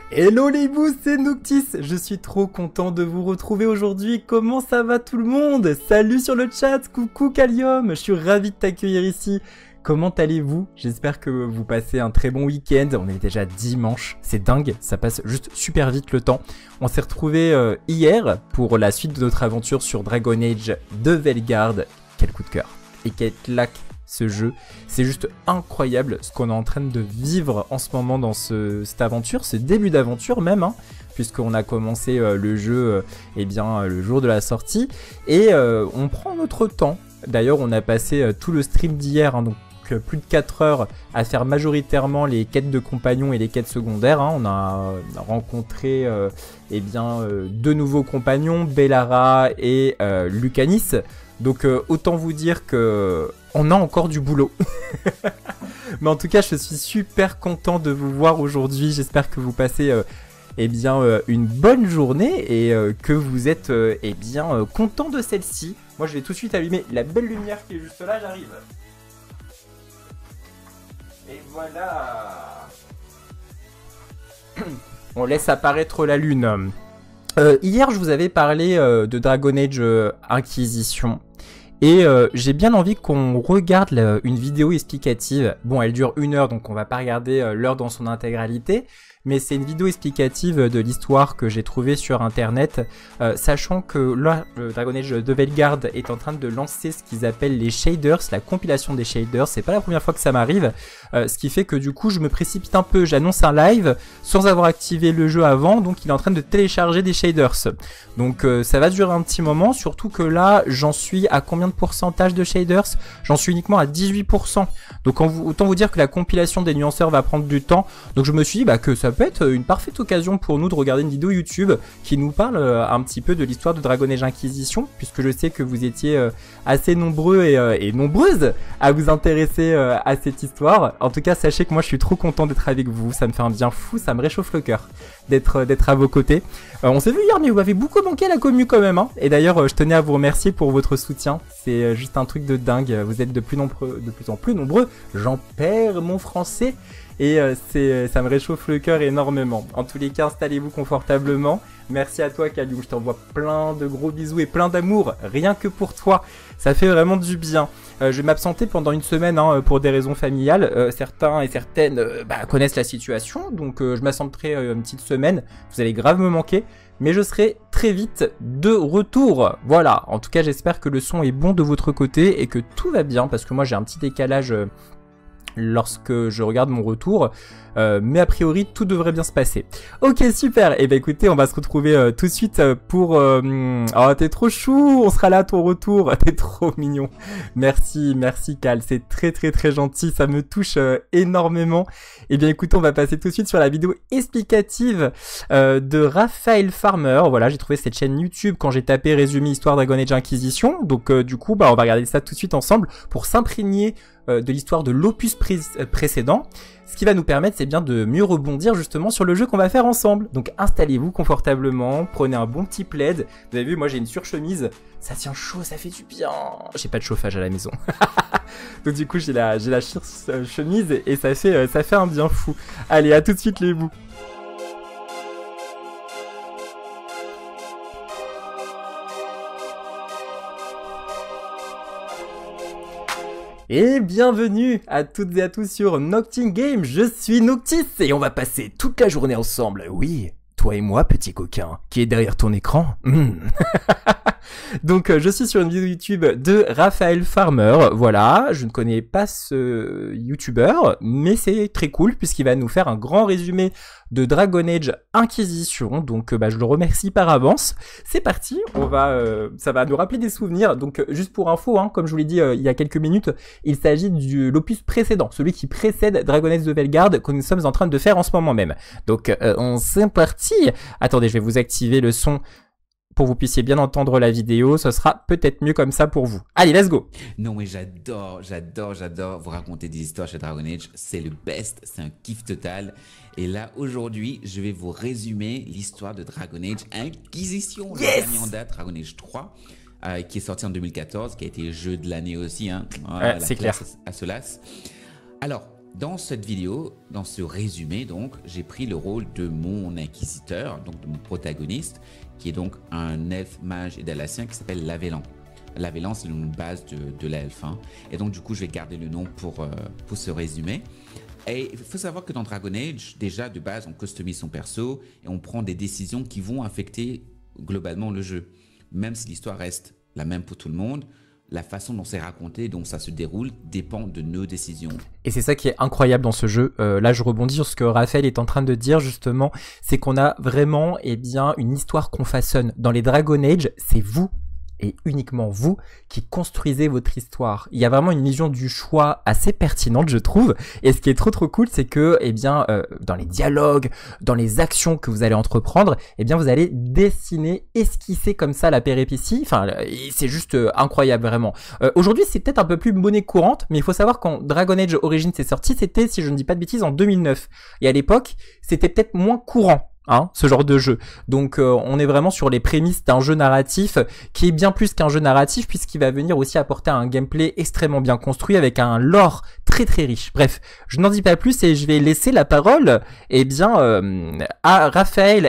Hello les bous, c'est Noctis. Je suis trop content de vous retrouver aujourd'hui. Comment ça va tout le monde? Salut sur le chat, coucou Kalium. Je suis ravi de t'accueillir ici. Comment allez-vous? J'espère que vous passez un très bon week-end. On est déjà dimanche, c'est dingue, ça passe juste super vite le temps. On s'est retrouvés hier pour la suite de notre aventure sur Dragon Age de Velgard. Quel coup de cœur et quel claque ce jeu. C'est juste incroyable ce qu'on est en train de vivre en ce moment dans cette aventure, ce début d'aventure même, hein, puisqu'on a commencé le jeu le jour de la sortie et on prend notre temps. D'ailleurs, on a passé tout le stream d'hier, hein, donc plus de 4 heures à faire majoritairement les quêtes de compagnons et les quêtes secondaires. Hein. On a rencontré deux nouveaux compagnons, Bellara et Lucanis. Donc autant vous dire que on a encore du boulot. Mais en tout cas, je suis super content de vous voir aujourd'hui. J'espère que vous passez une bonne journée et que vous êtes content de celle-ci. Moi, je vais tout de suite allumer la belle lumière qui est juste là, j'arrive. Et voilà. On laisse apparaître la lune. Hier, je vous avais parlé de Dragon Age Inquisition. Et j'ai bien envie qu'on regarde une vidéo explicative. Bon, elle dure 1 heure, donc on va pas regarder l'heure dans son intégralité. Mais c'est une vidéo explicative de l'histoire que j'ai trouvée sur internet, sachant que là, Dragon Age de Velgard est en train de lancer ce qu'ils appellent les shaders, la compilation des shaders. C'est pas la première fois que ça m'arrive, ce qui fait que du coup je me précipite un peu. J'annonce un live sans avoir activé le jeu avant, donc il est en train de télécharger des shaders. Donc ça va durer un petit moment, surtout que là j'en suis à combien de pourcentage de shaders? J'en suis uniquement à 18%. Donc autant vous dire que la compilation des nuanceurs va prendre du temps. Donc je me suis dit que ça peut être une parfaite occasion pour nous de regarder une vidéo YouTube qui nous parle un petit peu de l'histoire de Dragon Age Inquisition, puisque je sais que vous étiez assez nombreux et nombreuses à vous intéresser à cette histoire. En tout cas, sachez que moi je suis trop content d'être avec vous, ça me fait un bien fou, ça me réchauffe le cœur d'être à vos côtés. On s'est vu hier, mais vous m'avez beaucoup manqué la commu quand même, hein. Et d'ailleurs, je tenais à vous remercier pour votre soutien. C'est juste un truc de dingue. Vous êtes de plus en plus nombreux. J'en perds mon français. Et ça me réchauffe le cœur énormément. En tous les cas, installez-vous confortablement. Merci à toi, Kalium. Je t'envoie plein de gros bisous et plein d'amour. Rien que pour toi. Ça fait vraiment du bien. Je vais m'absenter pendant 1 semaine pour des raisons familiales. Certains et certaines connaissent la situation. Donc je m'absenterai une petite semaine. Vous allez grave me manquer. Mais je serai très vite de retour. Voilà. En tout cas, j'espère que le son est bon de votre côté et que tout va bien. Parce que moi, j'ai un petit décalage lorsque je regarde mon retour, mais a priori tout devrait bien se passer. Ok, super. Et écoutez, on va se retrouver tout de suite pour oh, t'es trop chou, on sera là à ton retour. T'es trop mignon. Merci Cal, c'est très gentil, ça me touche énormément. Et bien écoutez, on va passer tout de suite sur la vidéo explicative de Raphaël Farmer. Voilà, j'ai trouvé cette chaîne YouTube quand j'ai tapé résumé histoire Dragon Age Inquisition. Donc du coup, on va regarder ça tout de suite ensemble pour s'imprégner de l'histoire de l'opus précédent. Ce qui va nous permettre, c'est bien de mieux rebondir justement sur le jeu qu'on va faire ensemble. Donc installez-vous confortablement, prenez un bon petit plaid. Vous avez vu, moi j'ai une surchemise, ça tient chaud, ça fait du bien. J'ai pas de chauffage à la maison. Donc du coup j'ai la chemise et ça fait un bien fou. Allez, à tout de suite les bouts. Et bienvenue à toutes et à tous sur Nocting Game, je suis Noctis et on va passer toute la journée ensemble, oui, toi et moi petit coquin, qui est derrière ton écran. Donc je suis sur une vidéo YouTube de Raphaël Farmer, voilà, je ne connais pas ce YouTuber, mais c'est très cool puisqu'il va nous faire un grand résumé de Dragon Age Inquisition, donc je le remercie par avance. C'est parti, ça va nous rappeler des souvenirs, donc juste pour info, hein, comme je vous l'ai dit il y a quelques minutes, il s'agit de l'opus précédent, celui qui précède Dragon Age de Velgard, que nous sommes en train de faire en ce moment même. Donc c'est parti. Attendez, je vais vous activer le son pour que vous puissiez bien entendre la vidéo, ce sera peut-être mieux comme ça pour vous. Allez, let's go! Non mais j'adore vous raconter des histoires chez Dragon Age, c'est le best, c'est un kiff total. Et là, aujourd'hui, je vais vous résumer l'histoire de Dragon Age Inquisition, le dernier en date, Dragon Age 3, qui est sorti en 2014, qui a été jeu de l'année aussi, hein. C'est clair. À Solas. Alors, Dans cette vidéo, dans ce résumé, donc, j'ai pris le rôle de mon inquisiteur, donc de mon protagoniste, qui est donc un elfe mage et dalacien qui s'appelle Lavélan. Lavélan, c'est le nom de base de l'elfe. Hein. Et donc, du coup, je vais garder le nom pour ce résumé. Et il faut savoir que dans Dragon Age, déjà, de base, on customise son perso et on prend des décisions qui vont affecter globalement le jeu. Même si l'histoire reste la même pour tout le monde, la façon dont c'est raconté, dont ça se déroule, dépend de nos décisions. Et c'est ça qui est incroyable dans ce jeu. Là, je rebondis sur ce que Raphaël est en train de dire, justement. C'est qu'on a vraiment, eh bien, une histoire qu'on façonne. Dans les Dragon Age, c'est vous, et uniquement vous, qui construisez votre histoire. Il y a vraiment une vision du choix assez pertinente, je trouve. Et ce qui est trop cool, c'est que, eh bien, dans les dialogues, dans les actions que vous allez entreprendre, eh bien, vous allez dessiner, esquisser comme ça la péripétie. Enfin, c'est juste incroyable, vraiment. Aujourd'hui, c'est peut-être un peu plus monnaie courante, mais il faut savoir quand Dragon Age Origins est sorti, c'était, si je ne dis pas de bêtises, en 2009. Et à l'époque, c'était peut-être moins courant. Hein, ce genre de jeu. Donc on est vraiment sur les prémices d'un jeu narratif qui est bien plus qu'un jeu narratif puisqu'il va venir aussi apporter un gameplay extrêmement bien construit avec un lore très riche. Bref, je n'en dis pas plus et je vais laisser la parole à Raphaël.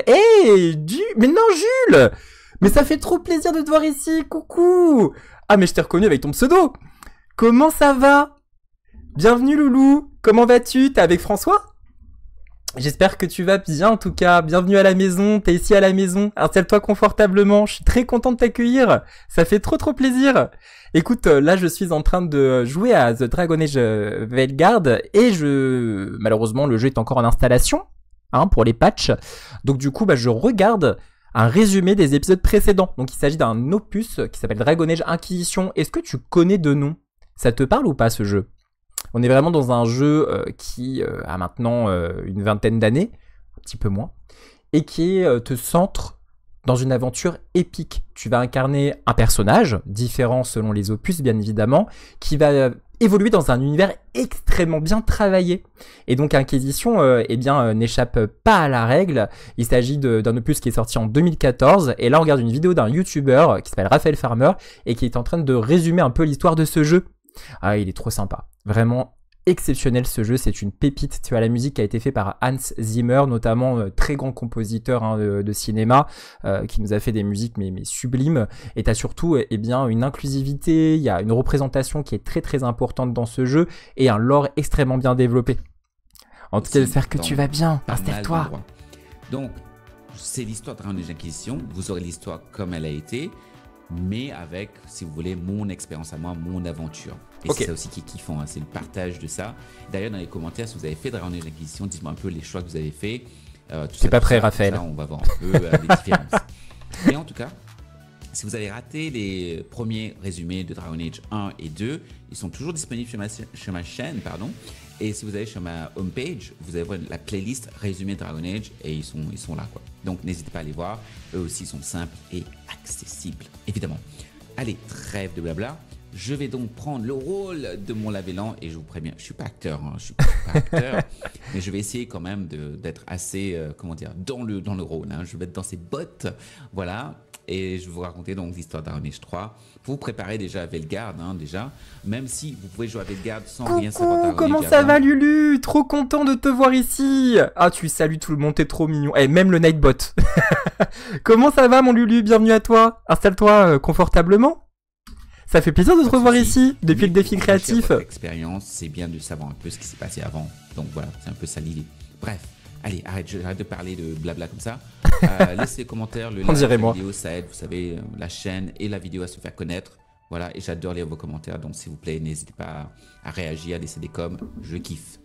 Mais non Jules! Mais ça fait trop plaisir de te voir ici, coucou! Ah mais je t'ai reconnu avec ton pseudo! Comment ça va? Bienvenue Loulou! Comment vas-tu? T'es avec François? J'espère que tu vas bien en tout cas, bienvenue à la maison, t'es ici à la maison, installe-toi confortablement, je suis très content de t'accueillir, ça fait trop plaisir. Écoute, là je suis en train de jouer à The Dragon Age Veilguard et malheureusement le jeu est encore en installation, hein, pour les patchs, donc du coup je regarde un résumé des épisodes précédents, donc il s'agit d'un opus qui s'appelle Dragon Age Inquisition. Est-ce que tu connais de nom? Ça te parle ou pas ce jeu? On est vraiment dans un jeu qui a maintenant une vingtaine d'années, un petit peu moins, et qui te centre dans une aventure épique. Tu vas incarner un personnage, différent selon les opus bien évidemment, qui va évoluer dans un univers extrêmement bien travaillé. Et donc Inquisition n'échappe pas à la règle. Il s'agit d'un opus qui est sorti en 2014, et là on regarde une vidéo d'un YouTuber qui s'appelle Raphaël Farmer, et qui est en train de résumer un peu l'histoire de ce jeu. Ah, il est trop sympa. Vraiment exceptionnel ce jeu, c'est une pépite. Tu as la musique qui a été faite par Hans Zimmer, notamment très grand compositeur de cinéma, qui nous a fait des musiques mais sublimes. Et tu as surtout une inclusivité, il y a une représentation qui est très importante dans ce jeu et un lore extrêmement bien développé. En tout cas, j'espère que tu vas bien. Installe-toi. Donc, c'est l'histoire de Dragon Age Inquisition. Vous aurez l'histoire comme elle a été, mais avec, si vous voulez, mon expérience à moi, mon aventure. Et c'est ça aussi qui est kiffant, hein, c'est le partage de ça. D'ailleurs, dans les commentaires, si vous avez fait Dragon Age Inquisition, dites-moi un peu les choix que vous avez fait. C'est pas prêt, Raphaël. Ça, on va voir un peu les différences. Et en tout cas, si vous avez raté les premiers résumés de Dragon Age 1 et 2, ils sont toujours disponibles sur ma chaîne, pardon. Et si vous allez sur ma homepage, vous allez voir la playlist résumé Dragon Age et ils sont là, quoi. Donc n'hésitez pas à les voir. Eux aussi sont simples et accessibles, évidemment. Allez, trêve de blabla. Je vais donc prendre le rôle de mon Lavélan et je vous préviens, je suis pas acteur, hein, je suis pas acteur, mais je vais essayer quand même d'être assez, dans le rôle. Hein. Je vais être dans ses bottes, voilà. Et je vais vous raconter donc l'histoire d'Dragon Age 3. Vous préparez déjà à Veilguard, hein, déjà. Même si vous pouvez jouer à Veilguard sans rien savoir d'Dragon Age. Comment ça va, Lulu? Trop content de te voir ici. Ah, tu salues tout le monde, t'es trop mignon. Et même le Nightbot. Comment ça va, mon Lulu? Bienvenue à toi. Installe-toi confortablement. Ça fait plaisir de te revoir ici, depuis le défi créatif. Expérience, c'est bien de savoir un peu ce qui s'est passé avant. Donc voilà, c'est un peu ça l'idée. Bref. Allez, arrête de parler de blabla comme ça. Laissez les commentaires, le like, la vidéo, ça aide, vous savez, la chaîne et la vidéo à se faire connaître. Voilà, et j'adore lire vos commentaires, donc s'il vous plaît, n'hésitez pas à réagir, à laisser des coms, je kiffe.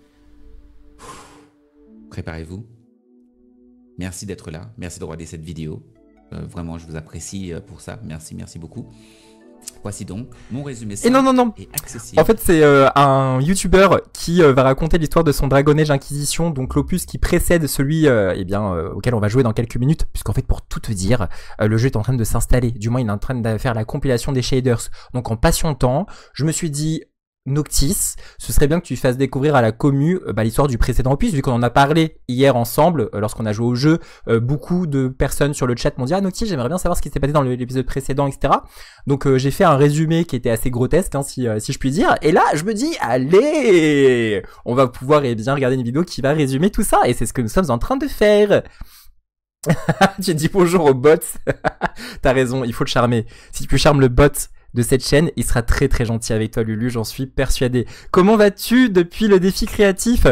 Préparez-vous. Merci d'être là, merci de regarder cette vidéo. Vraiment, je vous apprécie pour ça, merci beaucoup. Voici donc mon résumé simple et accessible. En fait, c'est un YouTuber qui va raconter l'histoire de son Dragon Age Inquisition, donc l'opus qui précède celui auquel on va jouer dans quelques minutes, puisqu'en fait, pour tout te dire, le jeu est en train de s'installer. Du moins, il est en train de faire la compilation des shaders. Donc, en patientant, je me suis dit, Noctis, ce serait bien que tu fasses découvrir à la commu l'histoire du précédent opus, vu qu'on en a parlé hier ensemble, lorsqu'on a joué au jeu, beaucoup de personnes sur le chat m'ont dit « Ah Noctis, j'aimerais bien savoir ce qui s'est passé dans l'épisode précédent, etc. » Donc j'ai fait un résumé qui était assez grotesque, hein, si je puis dire, et là je me dis « Allez, on va pouvoir bien regarder une vidéo qui va résumer tout ça, et c'est ce que nous sommes en train de faire !» J'ai dit bonjour au bot. T'as raison, il faut le charmer. Si tu charmes le bot de cette chaîne, il sera très très gentil avec toi Lulu, j'en suis persuadé. Comment vas-tu depuis le défi créatif?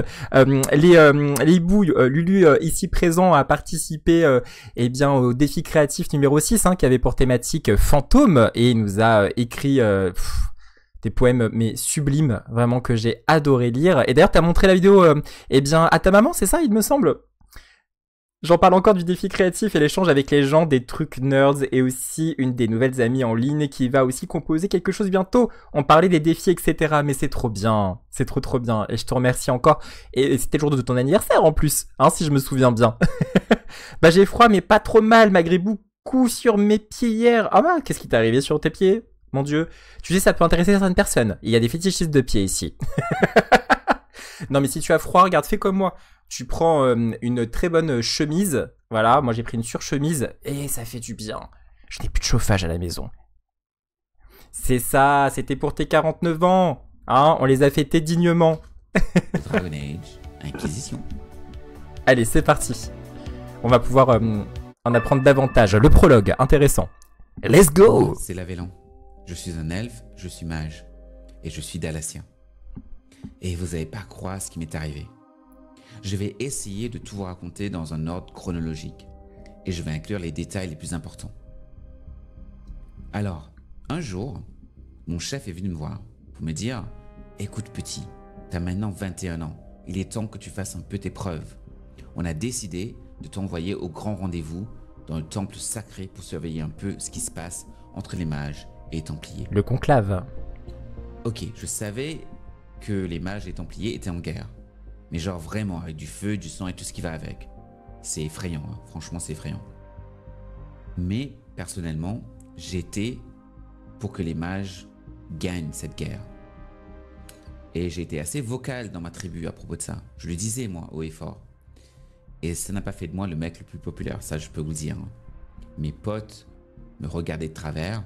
Les hiboux, Lulu ici présent a participé au défi créatif numéro 6 qui avait pour thématique fantôme et il nous a écrit des poèmes mais sublimes, vraiment que j'ai adoré lire. Et d'ailleurs t'as montré la vidéo à ta maman, c'est ça il me semble? J'en parle encore du défi créatif et l'échange avec les gens, des trucs nerds et aussi une des nouvelles amies en ligne qui va aussi composer quelque chose bientôt. On parlait des défis, etc. Mais c'est trop bien. C'est trop bien. Et je te remercie encore. Et c'était le jour de ton anniversaire en plus, si je me souviens bien. J'ai froid mais pas trop mal malgré beaucoup sur mes pieds hier. Ah qu'est-ce qui t'est arrivé sur tes pieds? Mon Dieu. Tu sais, ça peut intéresser certaines personnes. Il y a des fétichistes de pieds ici. Non mais si tu as froid, regarde, fais comme moi. Tu prends une très bonne chemise. Voilà, moi j'ai pris une surchemise et ça fait du bien. Je n'ai plus de chauffage à la maison. C'est ça, c'était pour tes 49 ans. On les a fêtés dignement. Dragon Age, Inquisition. Allez, c'est parti. On va pouvoir en apprendre davantage. Le prologue, intéressant. Let's go! C'est l'Avélan. Je suis un elfe, je suis mage. Et je suis Dalassien. Et vous n'allez pas croire ce qui m'est arrivé. Je vais essayer de tout vous raconter dans un ordre chronologique. Et je vais inclure les détails les plus importants. Alors, un jour, mon chef est venu me voir pour me dire « Écoute petit, t'as maintenant 21 ans. Il est temps que tu fasses un peu tes preuves. On a décidé de t'envoyer au grand rendez-vous dans le temple sacré pour surveiller un peu ce qui se passe entre les mages et les templiers. » Le conclave. Ok, je savais que les mages et les templiers étaient en guerre. Mais genre vraiment avec du feu, du sang et tout ce qui va avec. C'est effrayant, franchement c'est effrayant. Mais personnellement, j'étais pour que les mages gagnent cette guerre. Et j'ai été assez vocal dans ma tribu à propos de ça. Je le disais moi, haut et fort. Et ça n'a pas fait de moi le mec le plus populaire, ça je peux vous le dire. Mes potes me regardaient de travers.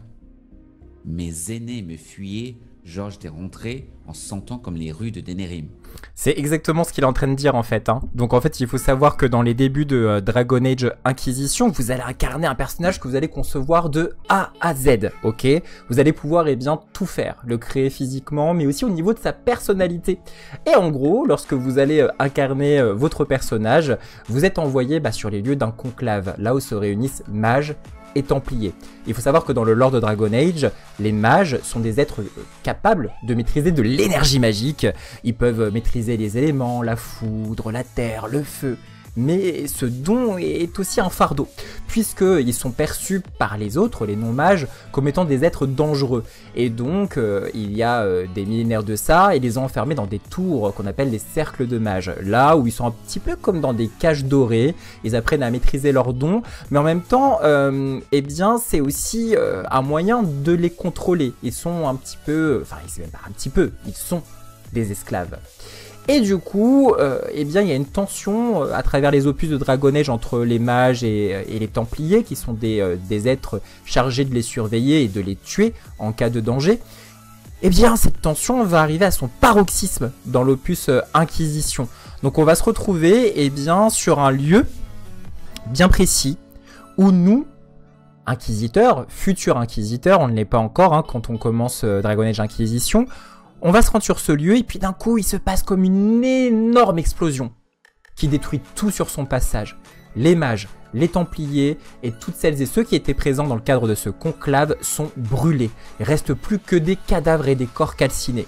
Mes aînés me fuyaient. Genre, j'étais rentré en sentant comme les rues de Denerim. C'est exactement ce qu'il est en train de dire en fait. Donc en fait, il faut savoir que dans les débuts de Dragon Age Inquisition, vous allez incarner un personnage que vous allez concevoir de A à Z, ok? Vous allez pouvoir tout faire, le créer physiquement, mais aussi au niveau de sa personnalité. Et en gros, lorsque vous allez incarner votre personnage, vous êtes envoyé sur les lieux d'un conclave, là où se réunissent mages et templiers. Il faut savoir que dans le lore de Dragon Age, les mages sont des êtres capables de maîtriser de l'énergie magique. Ils peuvent maîtriser les éléments, la foudre, la terre, le feu. Mais ce don est aussi un fardeau, puisqu'ils sont perçus par les autres, les non-mages, comme étant des êtres dangereux. Et donc, il y a des millénaires de ça, et les ont enfermés dans des tours qu'on appelle les cercles de mages. Là où ils sont un petit peu comme dans des cages dorées, ils apprennent à maîtriser leurs dons, mais en même temps, c'est aussi un moyen de les contrôler. Ils sont un petit peu, enfin, c'est même pas un petit peu, ils sont des esclaves. Et du coup, il y a une tension à travers les opus de Dragon Age entre les mages et les templiers, qui sont des êtres chargés de les surveiller et de les tuer en cas de danger. Cette tension va arriver à son paroxysme dans l'opus Inquisition. Donc on va se retrouver sur un lieu bien précis où nous, inquisiteurs, futurs inquisiteurs, on ne l'est pas encore quand on commence Dragon Age Inquisition, on va se rendre sur ce lieu et puis d'un coup, il se passe comme une énorme explosion qui détruit tout sur son passage. Les mages, les templiers et toutes celles et ceux qui étaient présents dans le cadre de ce conclave sont brûlés. Il ne reste plus que des cadavres et des corps calcinés.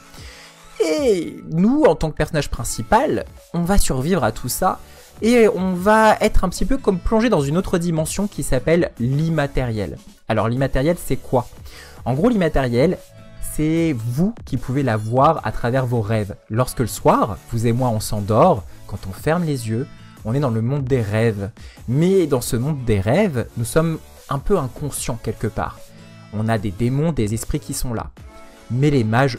Et nous, en tant que personnage principal, on va survivre à tout ça et on va être un petit peu comme plongé dans une autre dimension qui s'appelle l'immatériel. Alors l'immatériel, c'est quoi? En gros, l'immatériel, c'est vous qui pouvez la voir à travers vos rêves. Lorsque le soir, vous et moi, on s'endort, quand on ferme les yeux, on est dans le monde des rêves. Mais dans ce monde des rêves, nous sommes un peu inconscients quelque part. On a des démons, des esprits qui sont là. Mais les mages, eux,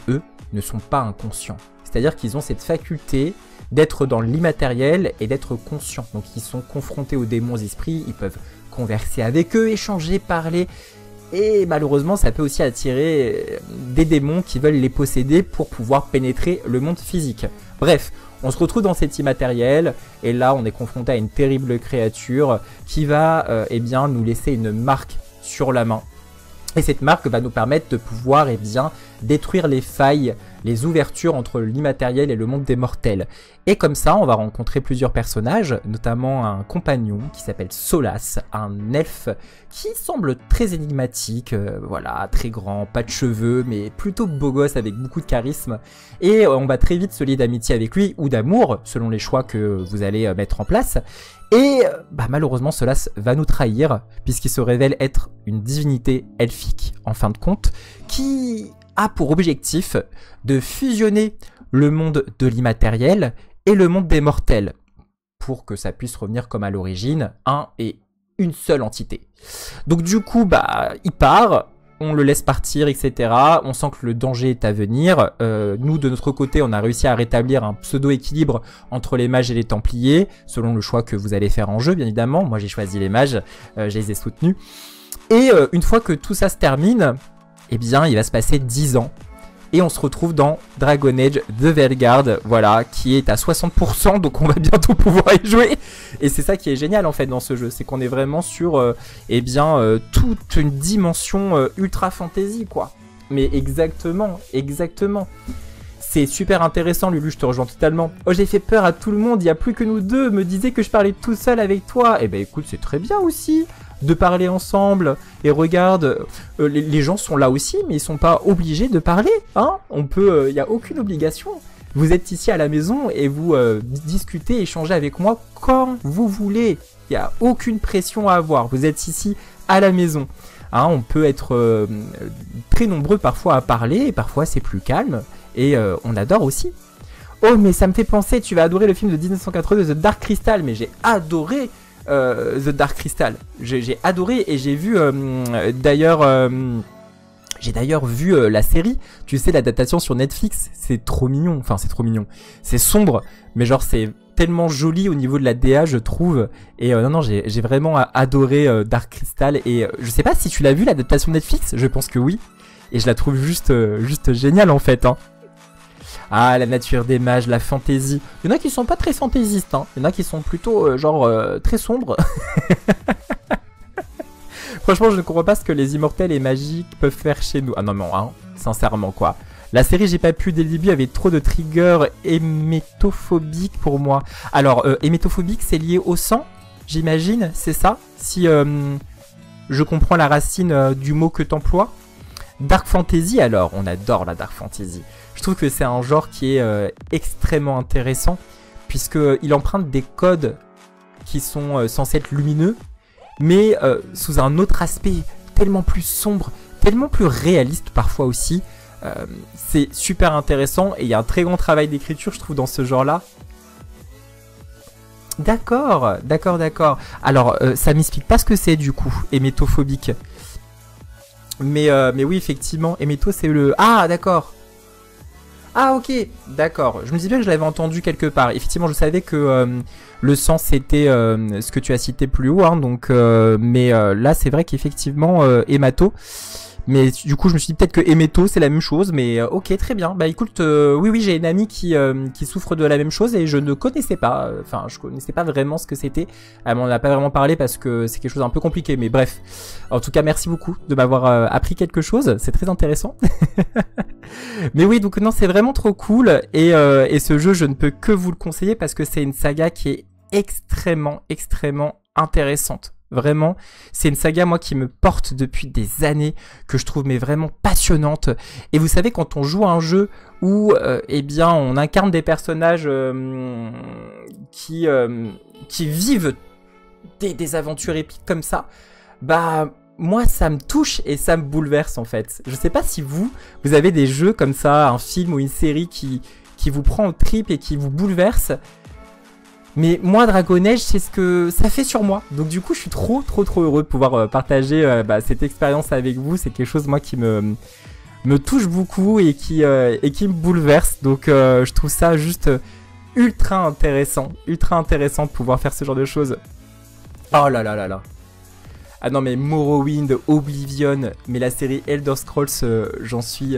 ne sont pas inconscients. C'est-à-dire qu'ils ont cette faculté d'être dans l'immatériel et d'être conscients. Donc ils sont confrontés aux démons, aux esprits, ils peuvent converser avec eux, échanger, parler. Et malheureusement, ça peut aussi attirer des démons qui veulent les posséder pour pouvoir pénétrer le monde physique. Bref, on se retrouve dans cet immatériel, et là on est confronté à une terrible créature qui va eh bien, nous laisser une marque sur la main. Et cette marque va nous permettre de pouvoir eh bien, détruire les failles, les ouvertures entre l'immatériel et le monde des mortels. Et comme ça, on va rencontrer plusieurs personnages, notamment un compagnon qui s'appelle Solas, un elfe qui semble très énigmatique, voilà, très grand, pas de cheveux, mais plutôt beau gosse avec beaucoup de charisme. Et on va très vite se lier d'amitié avec lui, ou d'amour, selon les choix que vous allez mettre en place. Et malheureusement, Solas va nous trahir, puisqu'il se révèle être une divinité elfique, en fin de compte, qui a pour objectif de fusionner le monde de l'immatériel et le monde des mortels, pour que ça puisse revenir comme à l'origine, un et une seule entité. Donc du coup, il part, on le laisse partir, etc. On sent que le danger est à venir. Nous, de notre côté, on a réussi à rétablir un pseudo-équilibre entre les mages et les templiers, selon le choix que vous allez faire en jeu, bien évidemment. Moi, j'ai choisi les mages, je les ai soutenus. Et une fois que tout ça se termine, eh bien, il va se passer 10 ans. Et on se retrouve dans Dragon Age The Veilguard, voilà, qui est à 60%, donc on va bientôt pouvoir y jouer. Et c'est ça qui est génial en fait dans ce jeu, c'est qu'on est vraiment sur toute une dimension ultra fantasy, quoi. Mais exactement. C'est super intéressant, Lulu, je te rejoins totalement. Oh, j'ai fait peur à tout le monde, il n'y a plus que nous deux, me disait que je parlais tout seul avec toi. Eh ben écoute, c'est très bien aussi de parler ensemble. Et regarde, les gens sont là aussi, mais ils sont pas obligés de parler, hein. On peut, il n'y a aucune obligation. Vous êtes ici à la maison et vous discutez, échangez avec moi quand vous voulez. Il n'y a aucune pression à avoir. Vous êtes ici à la maison. Hein, on peut être très nombreux parfois à parler, et parfois c'est plus calme. Et on adore aussi. Oh, mais ça me fait penser, tu vas adorer le film de 1982 The Dark Crystal. Mais j'ai adoré The Dark Crystal. J'ai adoré, et j'ai vu j'ai d'ailleurs vu la série, tu sais, l'adaptation sur Netflix. C'est trop mignon, enfin c'est trop mignon. C'est sombre, mais genre c'est tellement joli au niveau de la DA, je trouve. Et non, j'ai vraiment adoré Dark Crystal. Et je sais pas si tu l'as vu, l'adaptation Netflix, je pense que oui. Et je la trouve juste géniale en fait, hein. Ah, la nature des mages, la fantaisie. Il y en a qui sont pas très fantaisistes, hein. Il y en a qui sont plutôt très sombres. Franchement, je ne comprends pas ce que les immortels et magiques peuvent faire chez nous. Ah non, hein, sincèrement, quoi. La série, j'ai pas pu dès le début, avait trop de triggers hémétophobiques pour moi. Alors, hémétophobique, c'est lié au sang, j'imagine, c'est ça? Si je comprends la racine du mot que t'emploies. Dark Fantasy, alors, on adore la Dark Fantasy. Je trouve que c'est un genre qui est extrêmement intéressant, puisqu'il emprunte des codes qui sont censés être lumineux, mais sous un autre aspect tellement plus sombre, tellement plus réaliste parfois aussi. C'est super intéressant, et il y a un très grand travail d'écriture, je trouve, dans ce genre-là. D'accord. Alors, ça m'explique pas ce que c'est, du coup, hémétophobique. Mais oui, effectivement, héméto, c'est le... Ah, d'accord. Ah, ok, d'accord. Je me dis bien que je l'avais entendu quelque part. Effectivement, je savais que le sang, c'était ce que tu as cité plus haut, hein, donc, mais là, c'est vrai qu'effectivement, hémato. Mais du coup, je me suis dit peut-être que héméto, c'est la même chose, mais ok, très bien. Bah écoute, oui, j'ai une amie qui souffre de la même chose, et je ne connaissais pas, je connaissais pas vraiment ce que c'était. Elle m'en a pas vraiment parlé parce que c'est quelque chose d'un peu compliqué, mais bref. En tout cas, merci beaucoup de m'avoir appris quelque chose, c'est très intéressant. Mais oui, donc non, c'est vraiment trop cool, et ce jeu, je ne peux que vous le conseiller parce que c'est une saga qui est extrêmement intéressante. Vraiment, c'est une saga, moi, qui me porte depuis des années, que je trouve mais vraiment passionnante. Et vous savez, quand on joue à un jeu où eh bien, on incarne des personnages qui vivent des aventures épiques comme ça, bah moi, ça me touche et ça me bouleverse en fait. Je sais pas si vous avez des jeux comme ça, un film ou une série qui vous prend aux tripes et qui vous bouleverse. Mais moi, Dragon Age, c'est ce que ça fait sur moi. Donc du coup, je suis trop heureux de pouvoir partager cette expérience avec vous. C'est quelque chose, moi, qui me me touche beaucoup et qui me bouleverse. Donc je trouve ça juste ultra intéressant de pouvoir faire ce genre de choses. Oh là là là là. Ah non mais Morrowind, Oblivion, mais la série Elder Scrolls, j'en suis...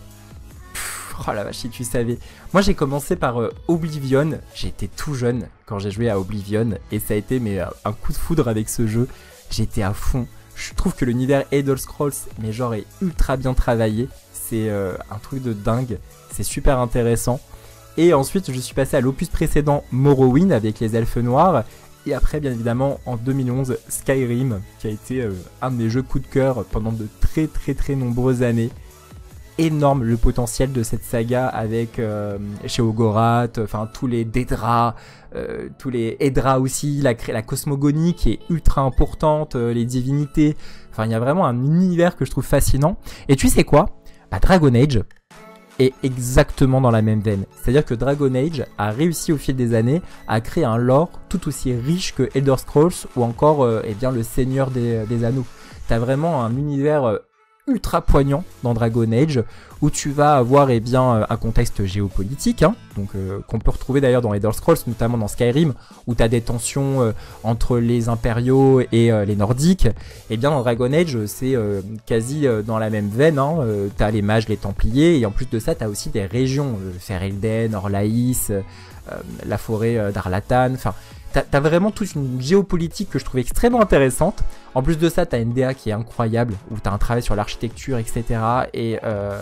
Oh la vache, si tu savais. Moi j'ai commencé par Oblivion, j'étais tout jeune quand j'ai joué à Oblivion, et ça a été un coup de foudre avec ce jeu. J'étais à fond. Je trouve que l'univers Elder Scrolls, mais genre, est ultra bien travaillé. C'est un truc de dingue, c'est super intéressant. Et ensuite je suis passé à l'opus précédent Morrowind avec les elfes noirs. Et après, bien évidemment, en 2011, Skyrim, qui a été un de mes jeux coup de cœur pendant de très nombreuses années. Énorme le potentiel de cette saga avec chez Ogorath, enfin tous les Daedra, tous les Edra aussi, la cosmogonie qui est ultra importante, les divinités. Enfin, il y a vraiment un univers que je trouve fascinant. Et tu sais quoi? Bah, Dragon Age est exactement dans la même veine. C'est-à-dire que Dragon Age a réussi au fil des années à créer un lore tout aussi riche que Elder Scrolls ou encore eh bien, le Seigneur des Anneaux. T'as vraiment un univers ultra poignant dans Dragon Age où tu vas avoir eh bien, un contexte géopolitique donc qu'on peut retrouver d'ailleurs dans Elder Scrolls, notamment dans Skyrim où tu as des tensions entre les impériaux et les nordiques. Et bien dans Dragon Age c'est quasi dans la même veine, tu as les mages, les templiers, et en plus de ça tu as aussi des régions, Ferelden, Orlaïs, la forêt d'Arlathan, enfin t'as vraiment toute une géopolitique que je trouve extrêmement intéressante. En plus de ça, t'as une DA qui est incroyable, où t'as un travail sur l'architecture, etc. Et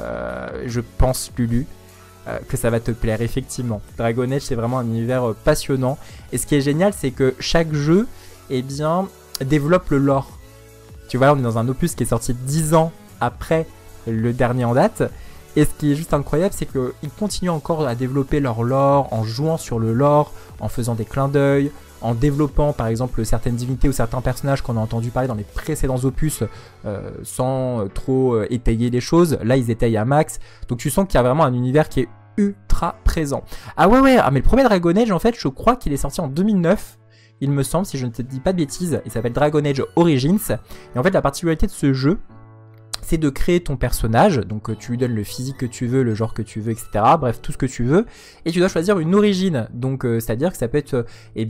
je pense, Lulu, que ça va te plaire, effectivement. Dragon Age, c'est vraiment un univers passionnant. Et ce qui est génial, c'est que chaque jeu, eh bien, développe le lore. Tu vois, on est dans un opus qui est sorti 10 ans après le dernier en date. Et ce qui est juste incroyable, c'est qu'ils continuent encore à développer leur lore, en jouant sur le lore, en faisant des clins d'œil, en développant par exemple certaines divinités ou certains personnages qu'on a entendu parler dans les précédents opus sans trop étayer les choses. Là, ils étayent à max. Donc tu sens qu'il y a vraiment un univers qui est ultra présent. Ah ouais, mais le premier Dragon Age, en fait, je crois qu'il est sorti en 2009. Il me semble, si je ne te dis pas de bêtises. Il s'appelle Dragon Age Origins. Et en fait, la particularité de ce jeu, c'est de créer ton personnage, donc tu lui donnes le physique que tu veux, le genre que tu veux, etc. Bref, tout ce que tu veux, et tu dois choisir une origine, donc c'est-à-dire que ça peut être,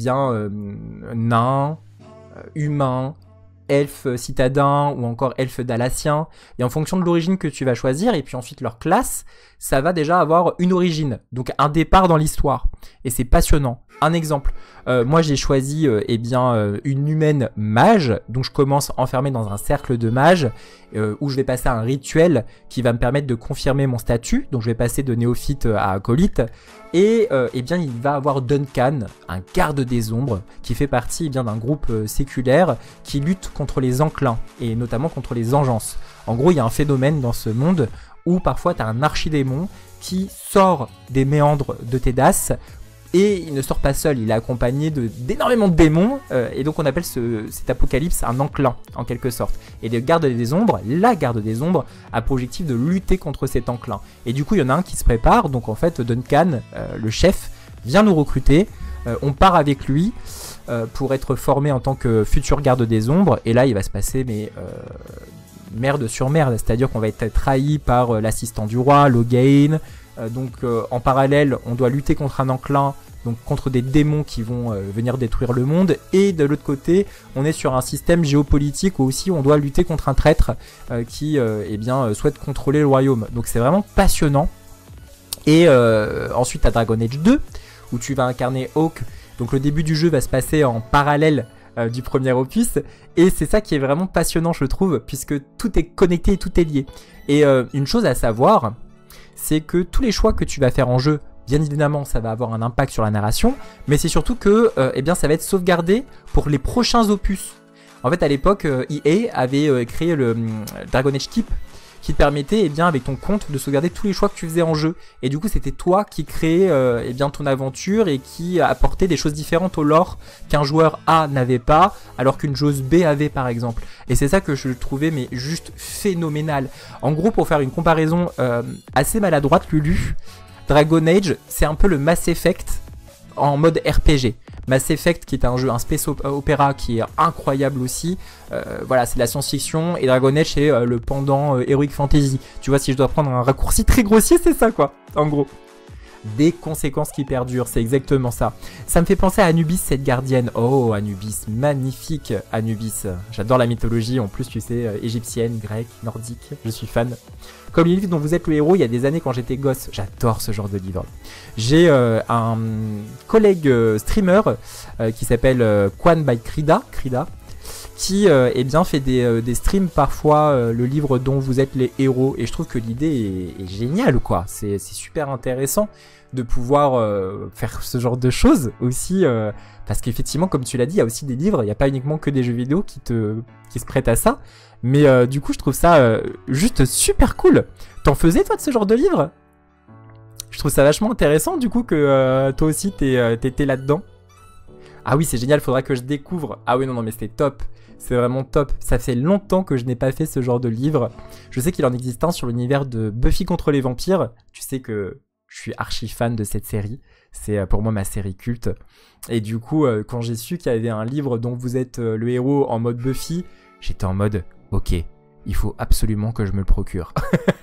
nain, humain, elfe citadin, ou encore elfe dalacien, et en fonction de l'origine que tu vas choisir, et puis ensuite leur classe, ça va déjà avoir une origine, donc un départ dans l'histoire, et c'est passionnant. Un exemple, moi j'ai choisi une humaine mage, donc je commence enfermé dans un cercle de mages où je vais passer à un rituel qui va me permettre de confirmer mon statut, donc je vais passer de néophyte à acolyte, et il va avoir Duncan, un garde des ombres, qui fait partie d'un groupe séculaire qui lutte contre les enclins, et notamment contre les engences. En gros, il y a un phénomène dans ce monde où parfois tu as un archidémon qui sort des méandres de Tédas. Et il ne sort pas seul, il est accompagné d'énormément de démons, et donc on appelle cet apocalypse un enclin, en quelque sorte. Et le garde des ombres, la garde des ombres, a pour objectif de lutter contre cet enclin. Et du coup, il y en a un qui se prépare, donc en fait, Duncan, le chef, vient nous recruter, on part avec lui pour être formé en tant que futur garde des ombres, et là, il va se passer, merde sur merde, c'est-à-dire qu'on va être trahi par l'assistant du roi, Logain. En parallèle, on doit lutter contre un enclin, donc contre des démons qui vont venir détruire le monde. Et de l'autre côté, on est sur un système géopolitique où aussi on doit lutter contre un traître qui souhaite contrôler le royaume. Donc c'est vraiment passionnant. Et ensuite, à Dragon Age 2, où tu vas incarner Hawk. Donc le début du jeu va se passer en parallèle du premier opus, et c'est ça qui est vraiment passionnant, je trouve, puisque tout est connecté et tout est lié. Et une chose à savoir, c'est que tous les choix que tu vas faire en jeu, bien évidemment, ça va avoir un impact sur la narration, mais c'est surtout que ça va être sauvegardé pour les prochains opus. En fait, à l'époque, EA avait créé le Dragon Age Keep, qui te permettait, avec ton compte, de sauvegarder tous les choix que tu faisais en jeu. Et du coup, c'était toi qui créais ton aventure et qui apportait des choses différentes au lore qu'un joueur A n'avait pas, alors qu'une joueuse B avait, par exemple. Et c'est ça que je trouvais juste phénoménal. En gros, pour faire une comparaison assez maladroite, Lulu, Dragon Age, c'est un peu le Mass Effect en mode RPG. Mass Effect qui est un jeu, un space opéra qui est incroyable aussi. Voilà, c'est de la science-fiction et Dragon Age c'est le pendant Heroic Fantasy. Tu vois, si je dois prendre un raccourci très grossier, c'est ça quoi, en gros. Des conséquences qui perdurent, c'est exactement ça. Ça me fait penser à Anubis, cette gardienne. Oh, Anubis, magnifique Anubis. J'adore la mythologie, en plus tu sais, égyptienne, grecque, nordique, je suis fan. Comme les livres dont vous êtes le héros, il y a des années quand j'étais gosse, j'adore ce genre de livre. J'ai un collègue streamer qui s'appelle Quan by Krida, qui eh bien, fait des streams parfois, le livre dont vous êtes les héros. Et je trouve que l'idée est géniale, quoi. C'est super intéressant de pouvoir faire ce genre de choses aussi. Parce qu'effectivement, comme tu l'as dit, il y a aussi des livres. Il n'y a pas uniquement que des jeux vidéo qui se prêtent à ça. Mais du coup, je trouve ça juste super cool. T'en faisais, toi, de ce genre de livre? Je trouve ça vachement intéressant, du coup, que toi aussi, t'étais là-dedans. Ah oui, c'est génial, faudra que je découvre. Ah oui, non, mais c'était top. C'est vraiment top. Ça fait longtemps que je n'ai pas fait ce genre de livre. Je sais qu'il en existe un sur l'univers de Buffy contre les vampires. Tu sais que je suis archi fan de cette série. C'est pour moi ma série culte. Et du coup, quand j'ai su qu'il y avait un livre dont vous êtes le héros en mode Buffy, j'étais en mode, ok, il faut absolument que je me le procure.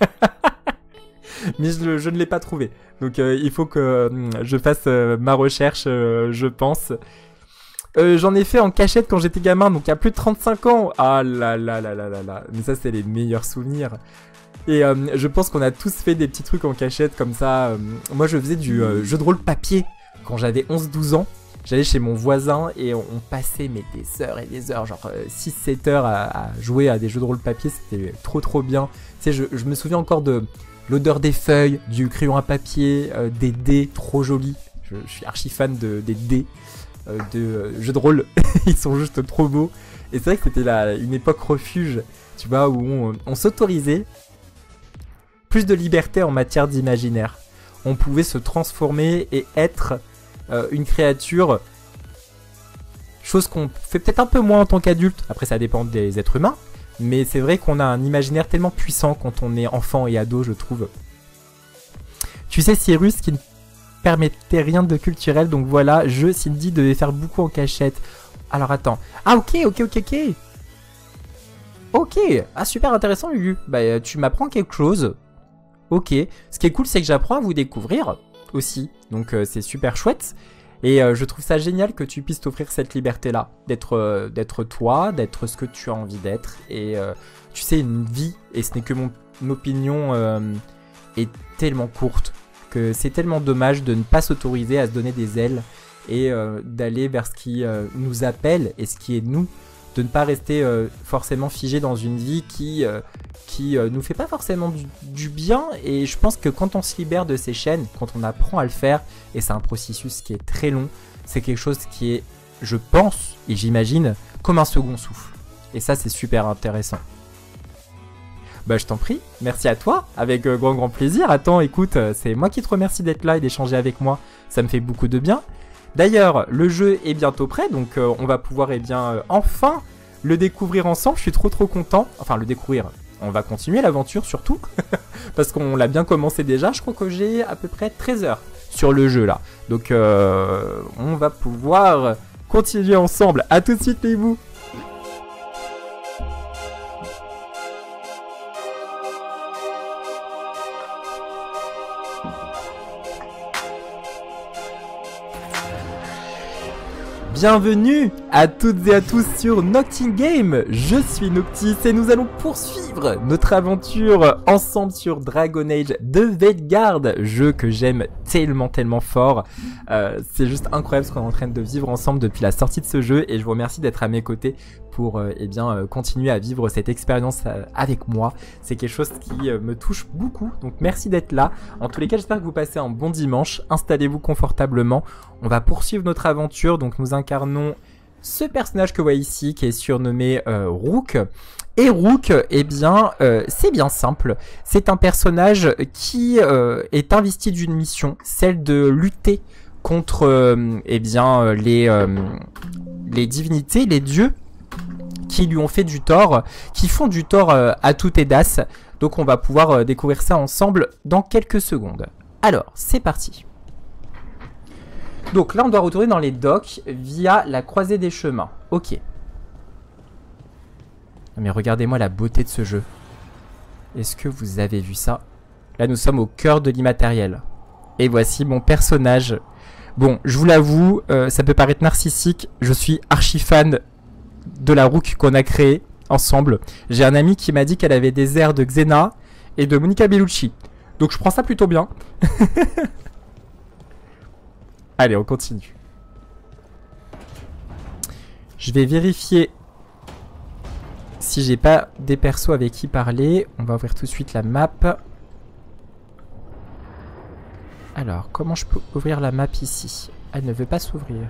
Mais je ne l'ai pas trouvé. Donc il faut que je fasse ma recherche, je pense. J'en ai fait en cachette quand j'étais gamin, donc il y a plus de 35 ans. Ah là là là là là là. Mais ça, c'est les meilleurs souvenirs. Et je pense qu'on a tous fait des petits trucs en cachette comme ça. Moi, je faisais du jeu de rôle papier quand j'avais 11-12 ans. J'allais chez mon voisin et on passait mais des heures et des heures, genre 6-7 heures à jouer à des jeux de rôle papier. C'était trop bien. Tu sais, je me souviens encore de l'odeur des feuilles, du crayon à papier, des dés trop jolis. Je suis archi fan des dés. De jeux de rôle, ils sont juste trop beaux. Et c'est vrai que c'était une époque refuge, tu vois, où on s'autorisait plus de liberté en matière d'imaginaire. On pouvait se transformer et être une créature, chose qu'on fait peut-être un peu moins en tant qu'adulte. Après, ça dépend des êtres humains, mais c'est vrai qu'on a un imaginaire tellement puissant quand on est enfant et ado, je trouve. Tu sais, Cyrus, qui ne permettait rien de culturel, donc voilà, Cindy devait faire beaucoup en cachette. Alors attends, ah ok, ah super intéressant Lulu, bah tu m'apprends quelque chose. Ok, ce qui est cool c'est que j'apprends à vous découvrir aussi, donc c'est super chouette. Et je trouve ça génial que tu puisses t'offrir cette liberté là, d'être toi, d'être ce que tu as envie d'être. Et tu sais, une vie, et ce n'est que mon opinion, est tellement courte que c'est tellement dommage de ne pas s'autoriser à se donner des ailes et d'aller vers ce qui nous appelle et ce qui est nous, de ne pas rester forcément figé dans une vie qui nous fait pas forcément du bien. Et je pense que quand on se libère de ces chaînes, quand on apprend à le faire, et c'est un processus qui est très long, c'est quelque chose qui est, je pense et j'imagine, comme un second souffle. Et ça, c'est super intéressant. Bah je t'en prie, merci à toi, avec grand plaisir. Attends, écoute, c'est moi qui te remercie d'être là et d'échanger avec moi, ça me fait beaucoup de bien. D'ailleurs, le jeu est bientôt prêt, donc on va pouvoir enfin le découvrir ensemble. Je suis trop content, enfin le découvrir, on va continuer l'aventure surtout, parce qu'on l'a bien commencé déjà. Je crois que j'ai à peu près 13 heures sur le jeu là, donc on va pouvoir continuer ensemble. A tout de suite les bouts. Bienvenue à toutes et à tous sur Noctis Game, je suis Noctis et nous allons poursuivre notre aventure ensemble sur Dragon Age de Veilguard, jeu que j'aime tellement fort. C'est juste incroyable ce qu'on est en train de vivre ensemble depuis la sortie de ce jeu et je vous remercie d'être à mes côtés pour continuer à vivre cette expérience avec moi. C'est quelque chose qui me touche beaucoup, donc merci d'être là. En tous les cas, j'espère que vous passez un bon dimanche, installez-vous confortablement. On va poursuivre notre aventure, donc nous incarnons ce personnage que vous voyez ici qui est surnommé Rook. Et Rook, c'est bien simple. C'est un personnage qui est investi d'une mission, celle de lutter contre les divinités, les dieux qui lui ont fait du tort, qui font du tort à Tutedas. Donc on va pouvoir découvrir ça ensemble dans quelques secondes. Alors, c'est parti. Donc là, on doit retourner dans les docks via la croisée des chemins. Ok. Mais regardez-moi la beauté de ce jeu. Est-ce que vous avez vu ça? Là, nous sommes au cœur de l'immatériel. Et voici mon personnage. Bon, je vous l'avoue, ça peut paraître narcissique. Je suis archi fan de la Rook qu'on a créée ensemble. J'ai un ami qui m'a dit qu'elle avait des airs de Xena et de Monica Bellucci. Donc je prends ça plutôt bien. Allez, on continue. Je vais vérifier si j'ai pas des persos avec qui parler. On va ouvrir tout de suite la map. Alors, comment je peux ouvrir la map ici? Elle ne veut pas s'ouvrir.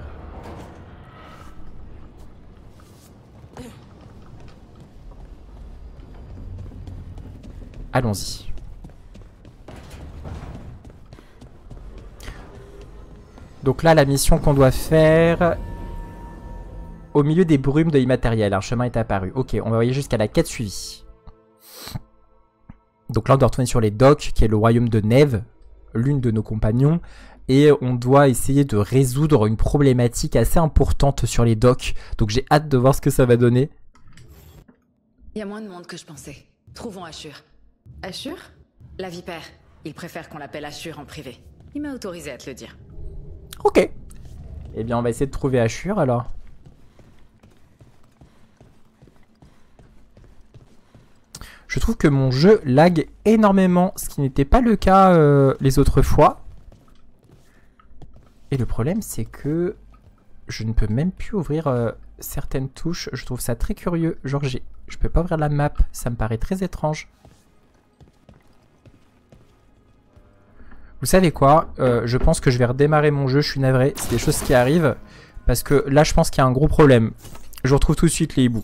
Allons-y. Donc là, la mission qu'on doit faire... Au milieu des brumes de l'immatériel, un chemin est apparu. Ok, on va voyager jusqu'à la quête suivie. Donc là, on doit retourner sur les docks, qui est le royaume de Neve, l'une de nos compagnons. Et on doit essayer de résoudre une problématique assez importante sur les docks. Donc j'ai hâte de voir ce que ça va donner. Il y a moins de monde que je pensais. Trouvons Ashur. Ashur? La vipère. Il préfère qu'on l'appelle Ashur en privé. Il m'a autorisé à te le dire. Ok. Eh bien, on va essayer de trouver Ashur alors. Je trouve que mon jeu lag énormément, ce qui n'était pas le cas les autres fois. Et le problème, c'est que je ne peux même plus ouvrir certaines touches. Je trouve ça très curieux. Genre, je peux pas ouvrir la map. Ça me paraît très étrange. Vous savez quoi? Je pense que je vais redémarrer mon jeu. Je suis navré. C'est des choses qui arrivent. Parce que là, je pense qu'il y a un gros problème. Je vous retrouve tout de suite, les hiboux.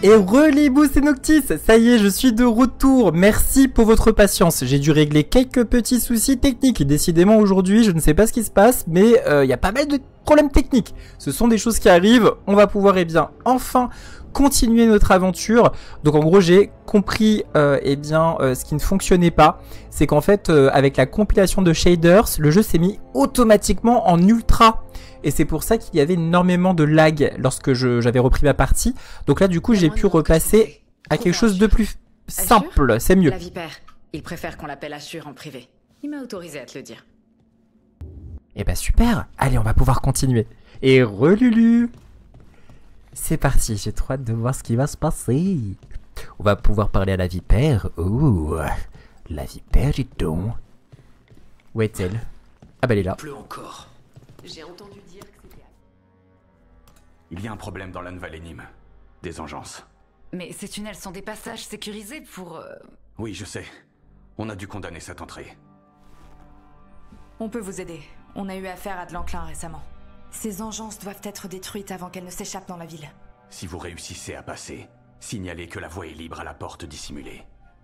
Et relibou, c'est Noctis. Ça y est, je suis de retour. Merci pour votre patience. J'ai dû régler quelques petits soucis techniques. Décidément, aujourd'hui, je ne sais pas ce qui se passe, mais il y a pas mal de problèmes techniques. Ce sont des choses qui arrivent. On va pouvoir, enfin continuer notre aventure. Donc en gros j'ai compris ce qui ne fonctionnait pas, c'est qu'en fait avec la compilation de shaders, le jeu s'est mis automatiquement en ultra et c'est pour ça qu'il y avait énormément de lag lorsque j'avais repris ma partie. Donc là du coup j'ai pu repasser à quelque chose de plus simple, c'est mieux. La vipère, il préfère qu'on l'appelle Ashur en privé. Il m'a autorisé à te le dire. Et bah super, allez on va pouvoir continuer. Et relulu. C'est parti, j'ai trop hâte de voir ce qui va se passer. On va pouvoir parler à la vipère. Ouh, la vipère, dis donc. Où est-elle? Ah bah elle est là. Pleut encore. J'ai entendu dire que c'était... Il y a un problème dans l'Anvalénim. Des engences. Mais ces tunnels sont des passages sécurisés pour... Oui, je sais. On a dû condamner cette entrée. On peut vous aider. On a eu affaire à de l'enclin récemment. Ces engences doivent être détruites avant qu'elles ne s'échappent dans la ville. Si vous réussissez à passer, signalez que la voie est libre à la porte dissimulée.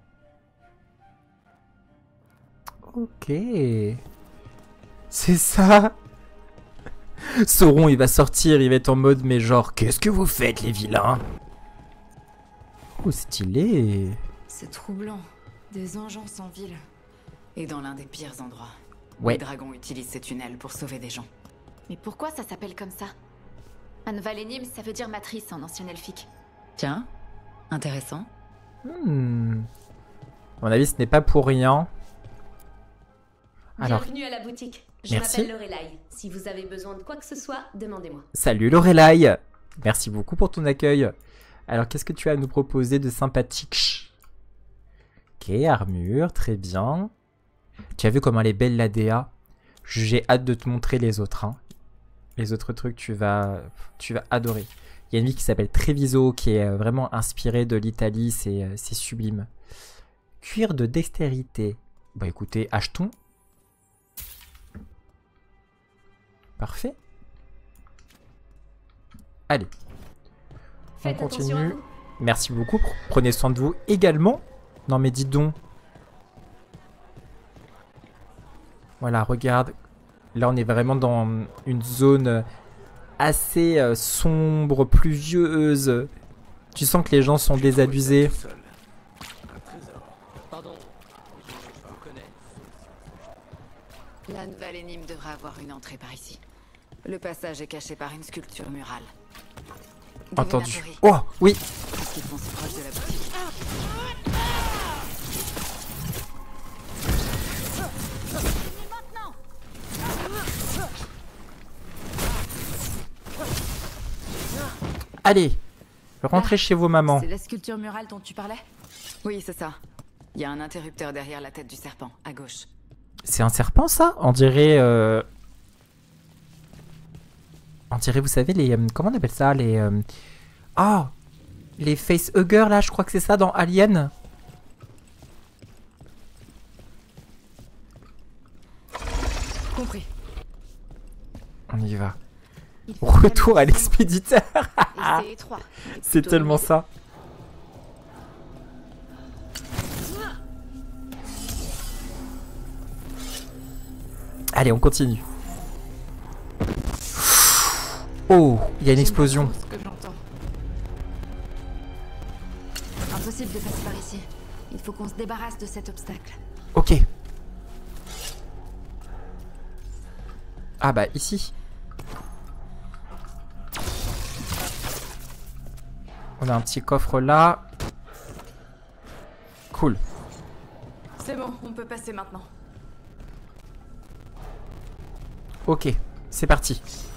Ok. C'est ça. Sauron, il va sortir, il va être en mode, mais genre, qu'est-ce que vous faites, les vilains? Oh, stylé. C'est troublant. Des engences en ville. Et dans l'un des pires endroits. Ouais. Les dragons utilisent ces tunnels pour sauver des gens. Mais pourquoi ça s'appelle comme ça? Anvalénim, ça veut dire matrice en ancien elfique. Tiens, intéressant. À mon avis, ce n'est pas pour rien. Alors, Bienvenue à la boutique. Je merci. m'appelle Lorelai. Si vous avez besoin de quoi que ce soit, demandez-moi. Salut Lorelai. Merci beaucoup pour ton accueil. Alors, qu'est-ce que tu as à nous proposer de sympathique? Ok, armure, très bien. Tu as vu comment elle est belle la DA? J'ai hâte de te montrer les autres. Hein. Les autres trucs, tu vas adorer. Il y a une ville qui s'appelle Treviso, qui est vraiment inspirée de l'Italie. C'est sublime. Cuir de dextérité. Bah écoutez, achetons. Parfait. Allez. On Faites attention à continue. vous. Merci beaucoup. Prenez soin de vous également. Non mais dis donc. Voilà, regarde. Là, on est vraiment dans une zone assez sombre, pluvieuse. Tu sens que les gens sont désabusés. L'Anvalénim devrait avoir une entrée par ici. Le passage est caché par une sculpture murale. Entendu. Divinatory. Oh, oui. Qu'est-ce qu'ils font si proche de la boutique? Allez. Rentrez chez vos mamans. C'est la sculpture murale dont tu parlais? Oui, c'est ça. Il y a un interrupteur derrière la tête du serpent, à gauche. C'est un serpent, ça? On dirait... On dirait, vous savez, les... comment on appelle ça? Les... Ah, les facehuggers, là, je crois que c'est ça dans Alien. Compris. On y va. Il faut Retour à vraiment l'expéditeur. Et c'est étroit. Et C'est plutôt tellement humide. ça. Allez, on continue. Oh, il y a une explosion. J'aime pas trop ce que j'entends. Impossible de passer par ici. Il faut qu'on se débarrasse de cet obstacle. Ok. Ah bah ici. On a un petit coffre là. Cool. C'est bon, on peut passer maintenant. Ok, c'est parti.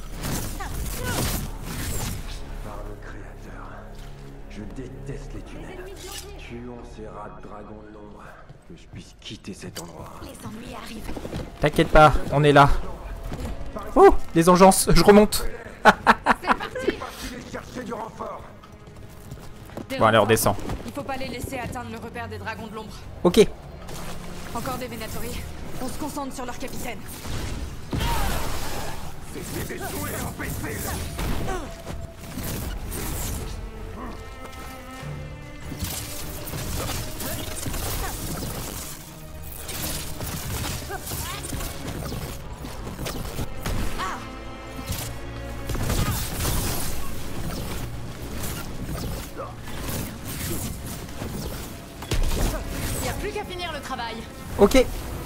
Par le Créateur, je déteste les tunnels. Tuons ces rats de dragons de l'ombre, que je puisse quitter cet endroit. Les ennuis arrivent. T'inquiète pas, on est là. Oh, les engences, je remonte. Cherchez du renfort. Des Bon, allez, on renforts. descend. Il faut pas les laisser atteindre le repère des dragons de l'ombre. Ok. Encore des Venatori. On se concentre sur leur capitaine. finir le travail. Ok.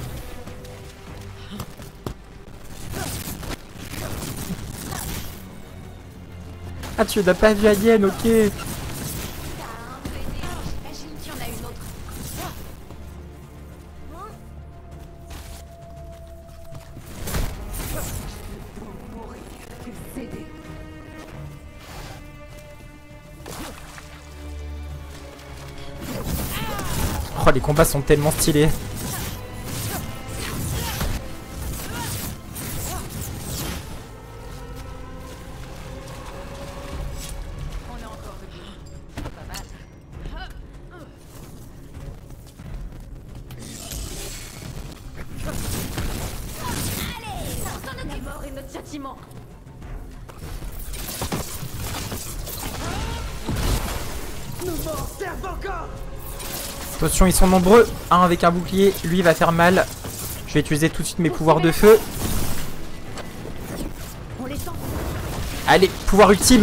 Ah, tu n'as pas vu Alien, ok. J'imagine qu'il y en a une autre. Oh, les combats sont tellement stylés. La mort est notre châtiment. Attention, ils sont nombreux. Un avec un bouclier, lui va faire mal. Je vais utiliser tout de suite mes pouvoirs de feu. Allez, pouvoir ultime.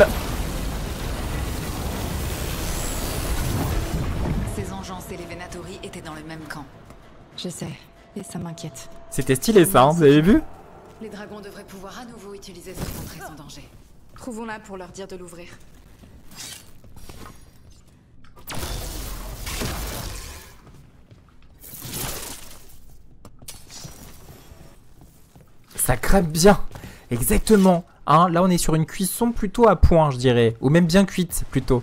Ces engences et les Venatori étaient dans le même camp. Je sais, et ça m'inquiète. C'était stylé ça, hein, vous avez vu? Les dragons devraient pouvoir à nouveau utiliser cette entrée sans danger. Trouvons-la pour leur dire de l'ouvrir. Ça crève bien. Exactement. Hein, là, on est sur une cuisson plutôt à point, je dirais. Ou même bien cuite, plutôt.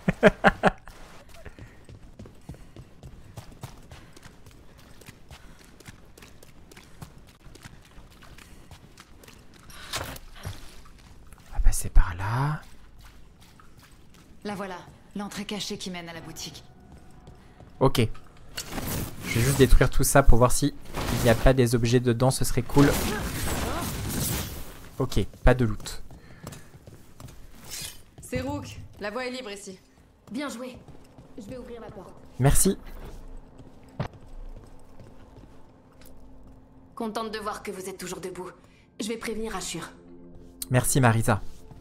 On va passer par là. La voilà, l'entrée cachée qui mène à la boutique. Ok. Je vais juste détruire tout ça pour voir si il n'y a pas des objets dedans, ce serait cool. Ok, pas de loot. C'est Rook, la voie est libre ici. Bien joué. Je vais ouvrir la porte. Merci. Contente de voir que vous êtes toujours debout. Je vais prévenir Ashur. Merci Marisa.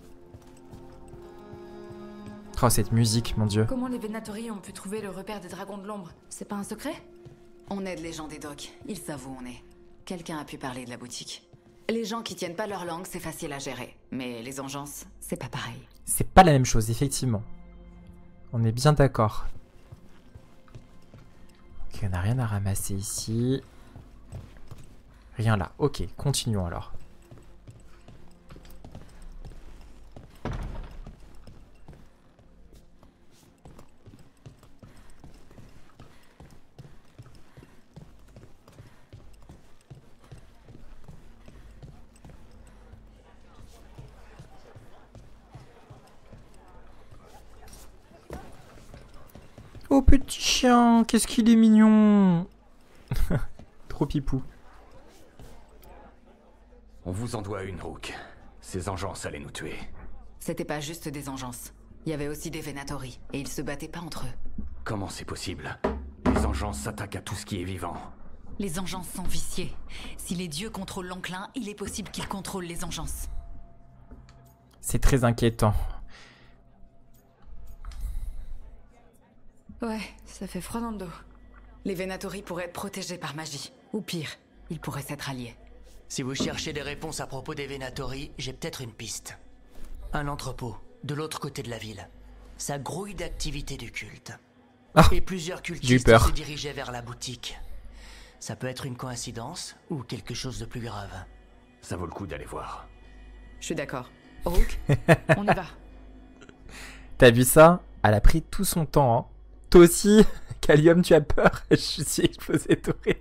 Oh, cette musique, mon dieu. Comment les Venatori ont pu trouver le repère des dragons de l'ombre? C'est pas un secret? On aide les gens des docks, ils savent où on est. Quelqu'un a pu parler de la boutique. Les gens qui tiennent pas leur langue, c'est facile à gérer. Mais les engences, c'est pas pareil. C'est pas la même chose, effectivement. On est bien d'accord. Ok, on n'a rien à ramasser ici. Rien là. Ok, continuons alors. Oh petit chien, qu'est-ce qu'il est mignon. Trop pipou. On vous en doit une, Rook. Ces engences allaient nous tuer. C'était pas juste des engences. Il y avait aussi des Venatori, et ils se battaient pas entre eux. Comment c'est possible? Les engences s'attaquent à tout ce qui est vivant. Les engences sont viciés. Si les dieux contrôlent l'enclin, il est possible qu'ils contrôlent les engences. C'est très inquiétant. Ouais, ça fait froid dans le dos. Les Venatori pourraient être protégés par magie. Ou pire, ils pourraient s'être alliés. Si vous cherchez des réponses à propos des Venatori, j'ai peut-être une piste. Un entrepôt, de l'autre côté de la ville. Ça grouille d'activités du culte. Ah, et plusieurs j'ai eu cultistes peur. se dirigeaient vers la boutique. Ça peut être une coïncidence ou quelque chose de plus grave. Ça vaut le coup d'aller voir. Je suis d'accord. Rook, On y va. T'as vu ça? Elle a pris tout son temps. Hein. Toi aussi, Callium, tu as peur? Je suis explosé de rire.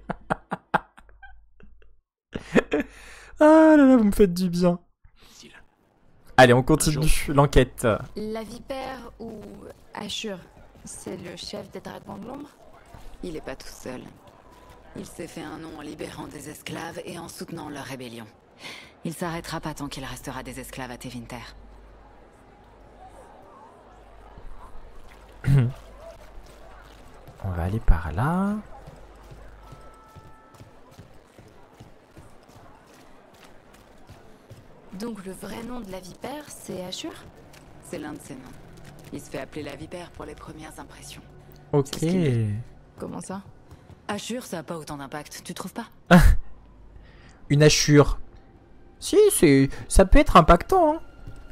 Ah là là, vous me faites du bien. Allez, on continue l'enquête. La vipère ou Ashur, c'est le chef des dragons de l'ombre? il est pas tout seul. Il s'est fait un nom en libérant des esclaves et en soutenant leur rébellion. Il s'arrêtera pas tant qu'il restera des esclaves à Tevinter. On va aller par là. Donc le vrai nom de la vipère, c'est Ashur? C'est l'un de ses noms. Il se fait appeler la vipère pour les premières impressions. Ok. C'est ce qu'il Comment ça? Assure, ça a pas autant d'impact, tu trouves pas? Une hachure. Si, ça peut être impactant. Hein.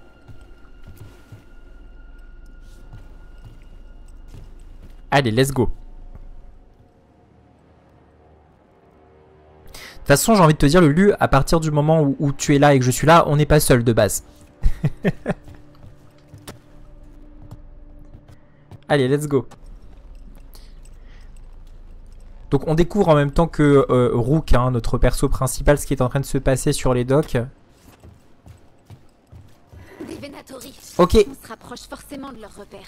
Allez, let's go. De toute façon, j'ai envie de te dire, Lulu, à partir du moment où tu es là et que je suis là, on n'est pas seul de base. Allez, let's go. Donc on découvre en même temps que Rook, hein, notre perso principal, ce qui est en train de se passer sur les docks. Des Venatori. Ok. On se rapproche forcément de leur repère.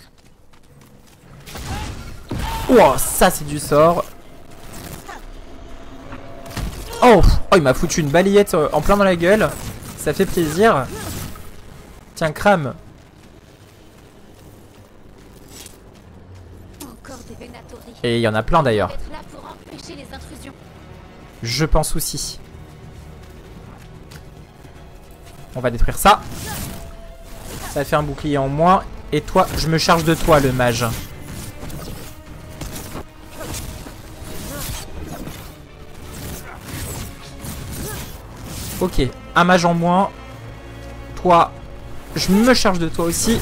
Oh, ça c'est du sort. Oh, il m'a foutu une balayette en plein dans la gueule. Ça fait plaisir. Tiens, crame. Encore des Venatori. Et il y en a plein d'ailleurs. Être là pour empêcher les intrusions. Je pense aussi. On va détruire ça. Ça fait un bouclier en moins. Et toi, je me charge de toi, le mage. Ok, un mage en moins. Toi, je me charge de toi aussi.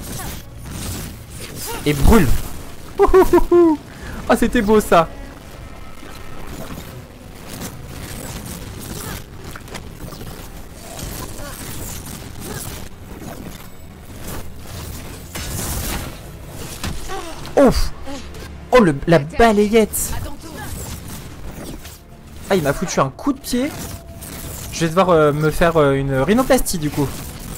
Et brûle. Oh, c'était beau ça. Ouf. Oh, la balayette. Ah, il m'a foutu un coup de pied. Je vais devoir me faire une rhinoplastie du coup.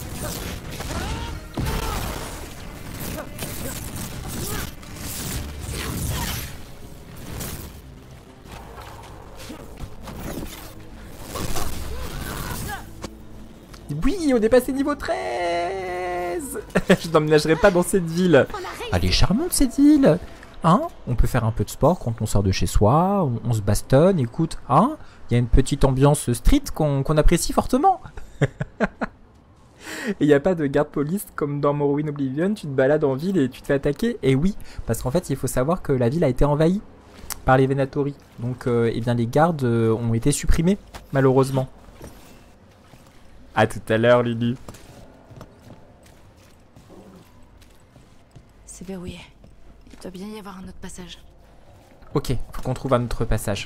Oui, on est passé niveau 13. Je n'emménagerai pas dans cette ville. Elle est charmante cette ville. Hein, on peut faire un peu de sport quand on sort de chez soi, on se bastonne, écoute, hein. Il y a une petite ambiance street qu'on apprécie fortement. Et il n'y a pas de garde police comme dans Morrowind Oblivion, tu te balades en ville et tu te fais attaquer. Et oui, parce qu'en fait, il faut savoir que la ville a été envahie par les Venatori. Donc, eh bien, les gardes ont été supprimés, malheureusement. À tout à l'heure, Lulu. C'est verrouillé. Il doit bien y avoir un autre passage. Ok, faut qu'on trouve un autre passage.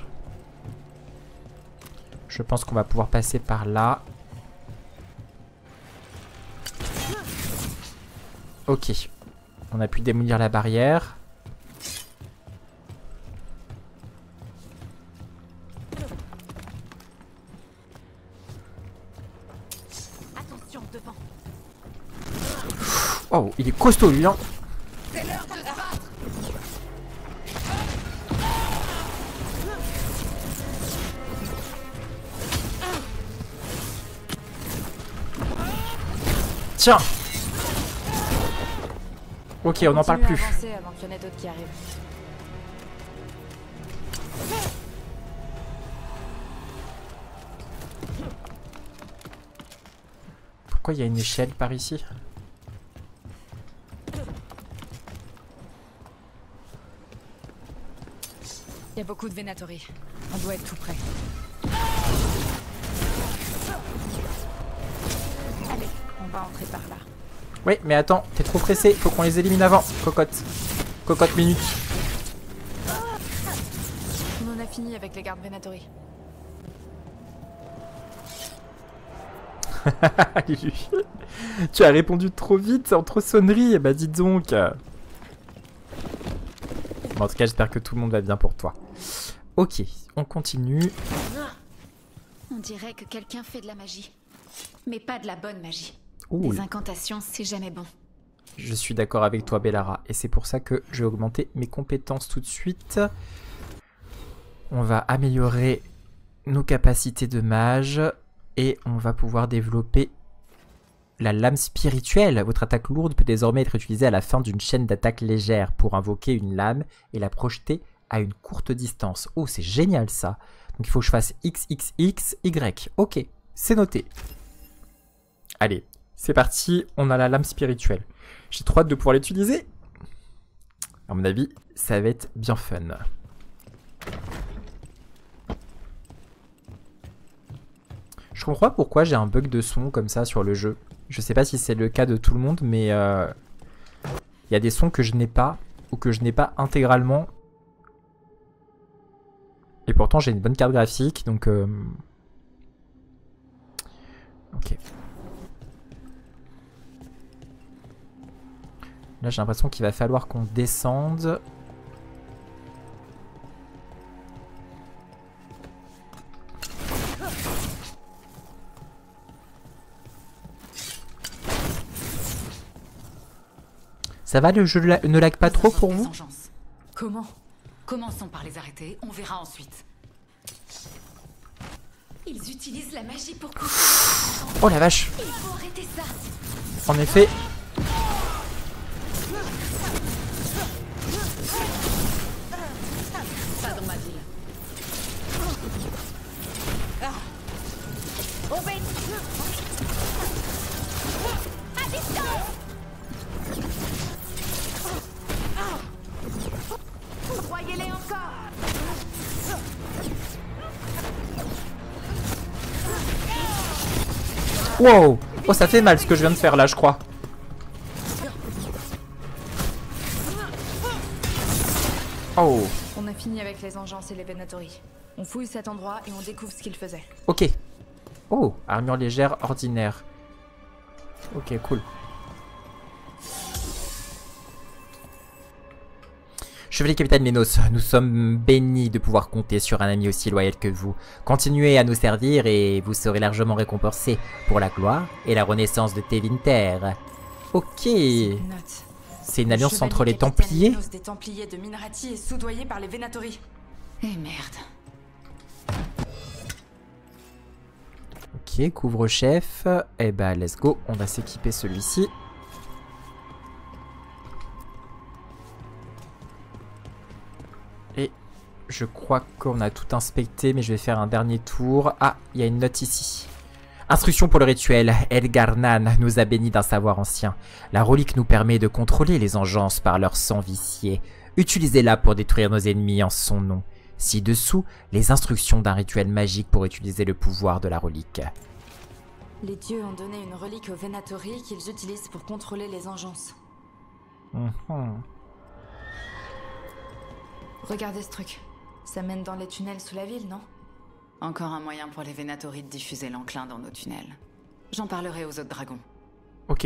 Je pense qu'on va pouvoir passer par là. Ok. On a pu démolir la barrière. Attention devant. Oh, il est costaud lui, hein. Tiens. Ok, on n'en parle plus. Avant qu'il y en ait d'autres qui arrivent. Pourquoi il y a une échelle par ici? Il y a beaucoup de Venatori. On doit être tout près. Allez, on va entrer par là. Oui, mais attends, t'es trop pressé. Faut qu'on les élimine avant. Cocotte. Cocotte minute. On en a fini avec les gardes Venatori. Tu as répondu trop vite, entre sonneries. Bah dis donc. Bon, en tout cas, j'espère que tout le monde va bien pour toi. Ok, on continue. On dirait que quelqu'un fait de la magie. Mais pas de la bonne magie. Ouh, Des incantations, c'est jamais bon. je suis d'accord avec toi, Bellara. Et c'est pour ça que je vais augmenter mes compétences tout de suite. On va améliorer nos capacités de mage. Et on va pouvoir développer la lame spirituelle. Votre attaque lourde peut désormais être utilisée à la fin d'une chaîne d'attaque légère pour invoquer une lame et la projeter à une courte distance. Oh, c'est génial ça. Donc il faut que je fasse XXX, Y. Ok, c'est noté. Allez, c'est parti. On a la lame spirituelle. J'ai trop hâte de pouvoir l'utiliser. À mon avis, ça va être bien fun. Je comprends pas pourquoi j'ai un bug de son comme ça sur le jeu. Je sais pas si c'est le cas de tout le monde, mais il y a des sons que je n'ai pas ou que je n'ai pas intégralement. Et pourtant j'ai une bonne carte graphique, donc... Ok. Là j'ai l'impression qu'il va falloir qu'on descende. Ça va, le jeu ne lag pas trop pour vous? Comment? Commençons par les arrêter, on verra ensuite. Ils utilisent la magie pour... Oh la vache! Il faut arrêter ça. En effet... Pas dans ma ville. À distance. Voyez-les encore. Wow! Oh, ça fait mal ce que je viens de faire là, je crois. Oh! On a fini avec les engences et les Venatori. On fouille cet endroit et on découvre ce qu'ils faisaient. Ok. Oh, armure légère ordinaire. Ok, cool. Chevalier Capitaine Lénos, nous sommes bénis de pouvoir compter sur un ami aussi loyal que vous. Continuez à nous servir et vous serez largement récompensé pour la gloire et la renaissance de Tevinter. Ok. C'est une alliance entre les Templiers. Lénos des Templiers de Minrati est soudoyé par les Venatori. Eh merde. Ok, couvre-chef. Eh ben, let's go. On va s'équiper celui-ci. Et je crois qu'on a tout inspecté, mais je vais faire un dernier tour. Ah, il y a une note ici. Instruction pour le rituel. Elgarnan nous a bénis d'un savoir ancien. La relique nous permet de contrôler les engences par leur sang vicié. Utilisez-la pour détruire nos ennemis en son nom. Ci-dessous, les instructions d'un rituel magique pour utiliser le pouvoir de la relique. Les dieux ont donné une relique aux Venatori qu'ils utilisent pour contrôler les engences. Regardez ce truc. Ça mène dans les tunnels sous la ville, non? Encore un moyen pour les Venatori de diffuser l'enclin dans nos tunnels. J'en parlerai aux autres dragons. Ok.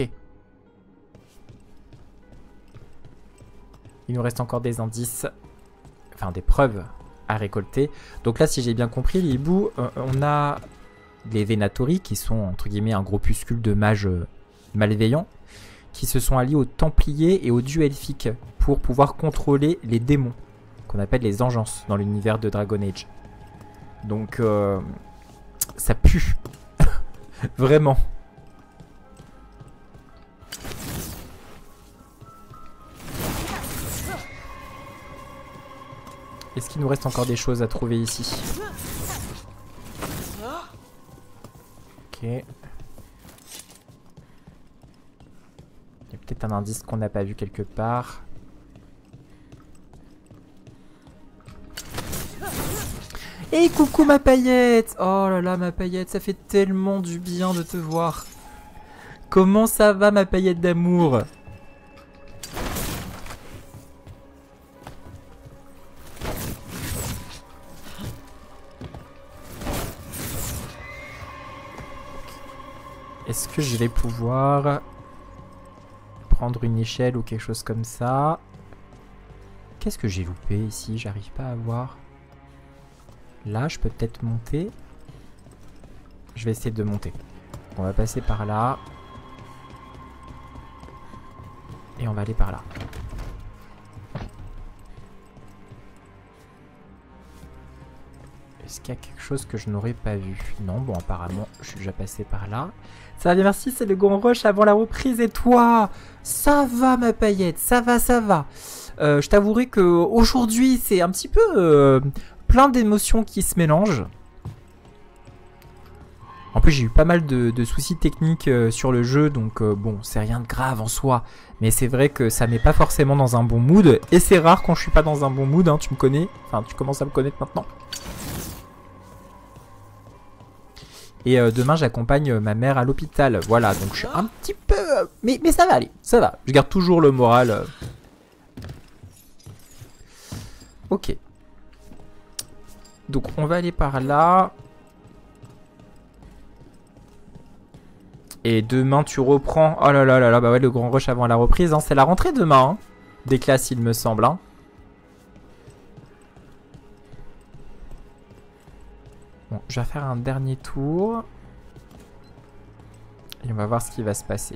Il nous reste encore des indices, enfin des preuves à récolter. Donc là, si j'ai bien compris, les hiboux, on a les Venatori qui sont entre guillemets un groupuscule de mages malveillants qui se sont alliés aux Templiers et aux dieux elfiques pour pouvoir contrôler les démons qu'on appelle les engences dans l'univers de Dragon Age. Donc ça pue vraiment. Est-ce qu'il nous reste encore des choses à trouver ici? Ok. Il y a peut-être un indice qu'on n'a pas vu quelque part. Et coucou ma paillette! Oh là là ma paillette, ça fait tellement du bien de te voir. Comment ça va ma paillette d'amour? Est-ce que je vais pouvoir prendre une échelle ou quelque chose comme ça? Qu'est-ce que j'ai loupé ici? J'arrive pas à voir. Là, je peux peut-être monter. Je vais essayer de monter. On va passer par là. Et on va aller par là. Est-ce qu'il y a quelque chose que je n'aurais pas vu? Non, bon, apparemment, je suis déjà passé par là. Ça va bien, merci, c'est le grand rush avant la reprise. Et toi? Ça va, ma paillette, ça va, ça va. Je t'avouerai qu'aujourd'hui, c'est un petit peu plein d'émotions qui se mélangent. En plus, j'ai eu pas mal de soucis techniques sur le jeu, donc bon, c'est rien de grave en soi. Mais c'est vrai que ça met pas forcément dans un bon mood. Et c'est rare quand je suis pas dans un bon mood, hein, tu me connais. Enfin, tu commences à me connaître maintenant. Et demain, j'accompagne ma mère à l'hôpital. Voilà, donc je suis un petit peu... mais ça va aller, ça va. Je garde toujours le moral. Ok. Donc, on va aller par là. Et demain, tu reprends... Oh là là là là, bah ouais, le grand rush avant la reprise. Hein. C'est la rentrée demain, hein, des classes, il me semble. Hein. Bon, je vais faire un dernier tour. Et on va voir ce qui va se passer.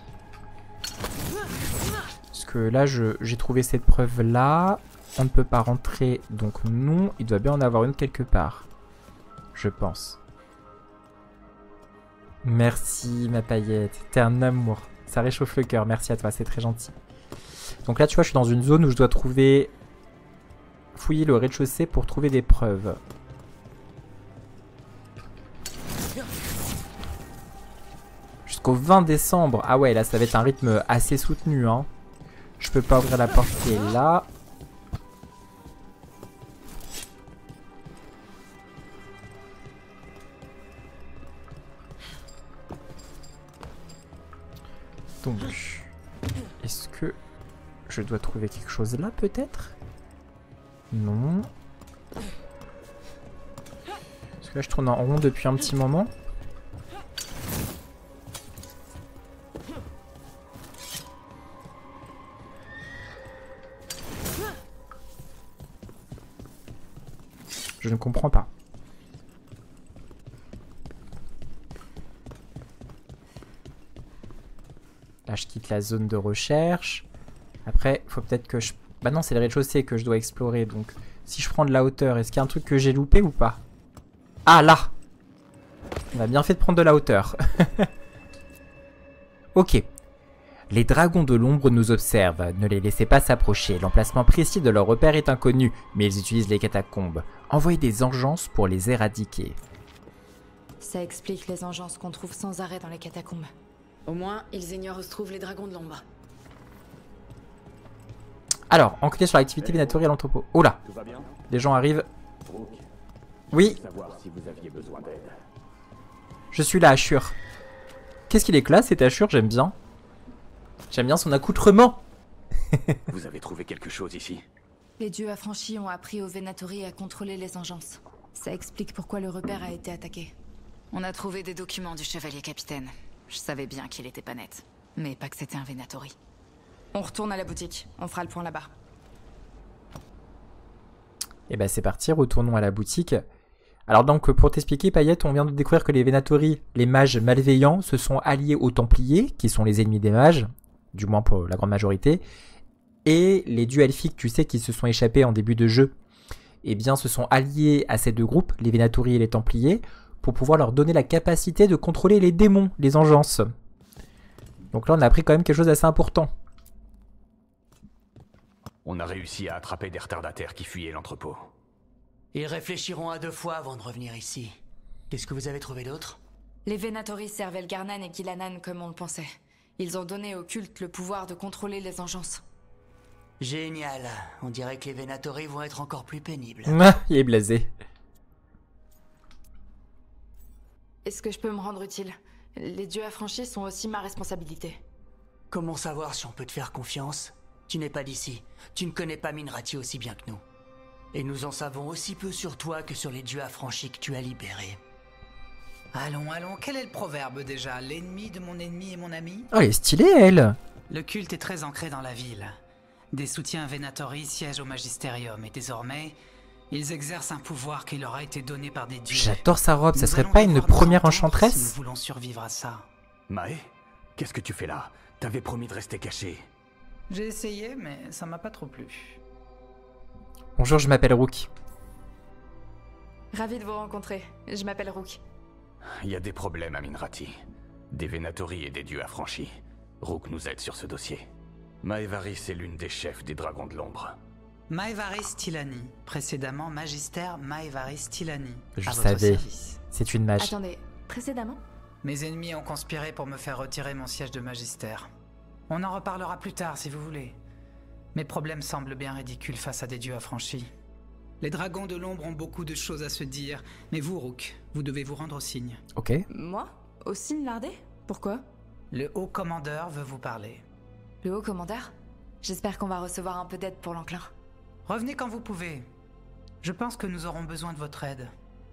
Parce que là, j'ai trouvé cette preuve-là. On ne peut pas rentrer, donc non. Il doit bien en avoir une quelque part. Je pense. Merci, ma paillette. T'es un amour. Ça réchauffe le cœur. Merci à toi, c'est très gentil. Donc là, tu vois, je suis dans une zone où je dois trouver... Fouiller le rez-de-chaussée pour trouver des preuves. Jusqu'au 20 décembre. Ah ouais, là, ça va être un rythme assez soutenu. Hein. Je peux pas ouvrir la porte qui est là. Donc, est-ce que je dois trouver quelque chose là, peut-être? Non. Parce que là, je tourne en rond depuis un petit moment. Je ne comprends pas. Là, je quitte la zone de recherche. Après, il faut peut-être que je... Bah non, c'est le rez-de-chaussée que je dois explorer. Donc, si je prends de la hauteur, est-ce qu'il y a un truc que j'ai loupé ou pas? Ah, là! On a bien fait de prendre de la hauteur. Ok. Les dragons de l'ombre nous observent. Ne les laissez pas s'approcher. L'emplacement précis de leur repère est inconnu, mais ils utilisent les catacombes. Envoyez des engeances pour les éradiquer. Ça explique les engeances qu'on trouve sans arrêt dans les catacombes. Au moins, ils ignorent où se trouvent les dragons de l'ombre. Alors, enquêter sur l'activité vénatoriale à l'entrepôt. Oh là! Tout va bien? Les gens arrivent. Brooke, Oui, savoir si vous aviez besoin d'aide. je suis là, Ashur. Qu'est-ce qu'il est classe, cet Ashur, j'aime bien. J'aime bien son accoutrement. Vous avez trouvé quelque chose ici? Les dieux affranchis ont appris aux Venatori à contrôler les engeances. Ça explique pourquoi le repère a été attaqué. On a trouvé des documents du chevalier capitaine. Je savais bien qu'il était pas net. Mais pas que c'était un Venatori. On retourne à la boutique. On fera le point là-bas. Et bah c'est parti, retournons à la boutique. Alors donc, pour t'expliquer, Paillette, on vient de découvrir que les Venatori, les mages malveillants, se sont alliés aux Templiers, qui sont les ennemis des mages, du moins pour la grande majorité, et les dieux elfiques, tu sais, qui se sont échappés en début de jeu, eh bien, se sont alliés à ces deux groupes, les Venatori et les Templiers, pour pouvoir leur donner la capacité de contrôler les démons, les engeances. Donc là, on a appris quand même quelque chose d'assez important. On a réussi à attraper des retardataires qui fuyaient l'entrepôt. Ils réfléchiront à deux fois avant de revenir ici. Qu'est-ce que vous avez trouvé d'autre? Les Venatori servaient Garnan et Gilanan comme on le pensait. Ils ont donné au culte le pouvoir de contrôler les engeances. Génial. On dirait que les Venatori vont être encore plus pénibles. Ah, il est blasé. Est-ce que je peux me rendre utile? Les dieux affranchis sont aussi ma responsabilité. Comment savoir si on peut te faire confiance? Tu n'es pas d'ici. Tu ne connais pas Minrati aussi bien que nous. Et nous en savons aussi peu sur toi que sur les dieux affranchis que tu as libérés. Allons, allons, quel est le proverbe déjà? L'ennemi de mon ennemi est mon ami? Oh, elle est stylée, elle. Le culte est très ancré dans la ville. Des soutiens Venatori siègent au Magistérium et désormais, ils exercent un pouvoir qui leur a été donné par des dieux. J'adore sa robe, ça Nous serait allons pas une devoir nous première entendre enchanteresse? si nous voulons survivre à ça. Mae, qu'est-ce que tu fais là? T'avais promis de rester caché. J'ai essayé, mais ça m'a pas trop plu. Bonjour, je m'appelle Rook. Ravie de vous rencontrer. Je m'appelle Rook. Il y a des problèmes à Minrati. Des Venatori et des dieux affranchis. Rook nous aide sur ce dossier. Maevaris est l'une des chefs des dragons de l'ombre. Maevaris Tilani, précédemment Magister Maevaris Tilani. Je à votre savais. service. C'est une mage. Attendez, précédemment? Mes ennemis ont conspiré pour me faire retirer mon siège de Magister. On en reparlera plus tard si vous voulez. Mes problèmes semblent bien ridicules face à des dieux affranchis. Les dragons de l'ombre ont beaucoup de choses à se dire, mais vous, Rook, vous devez vous rendre au signe. Ok. Moi? Au signe lardé? Pourquoi? Le haut commandeur veut vous parler. Le haut commandeur? J'espère qu'on va recevoir un peu d'aide pour l'enclin. Revenez quand vous pouvez. Je pense que nous aurons besoin de votre aide.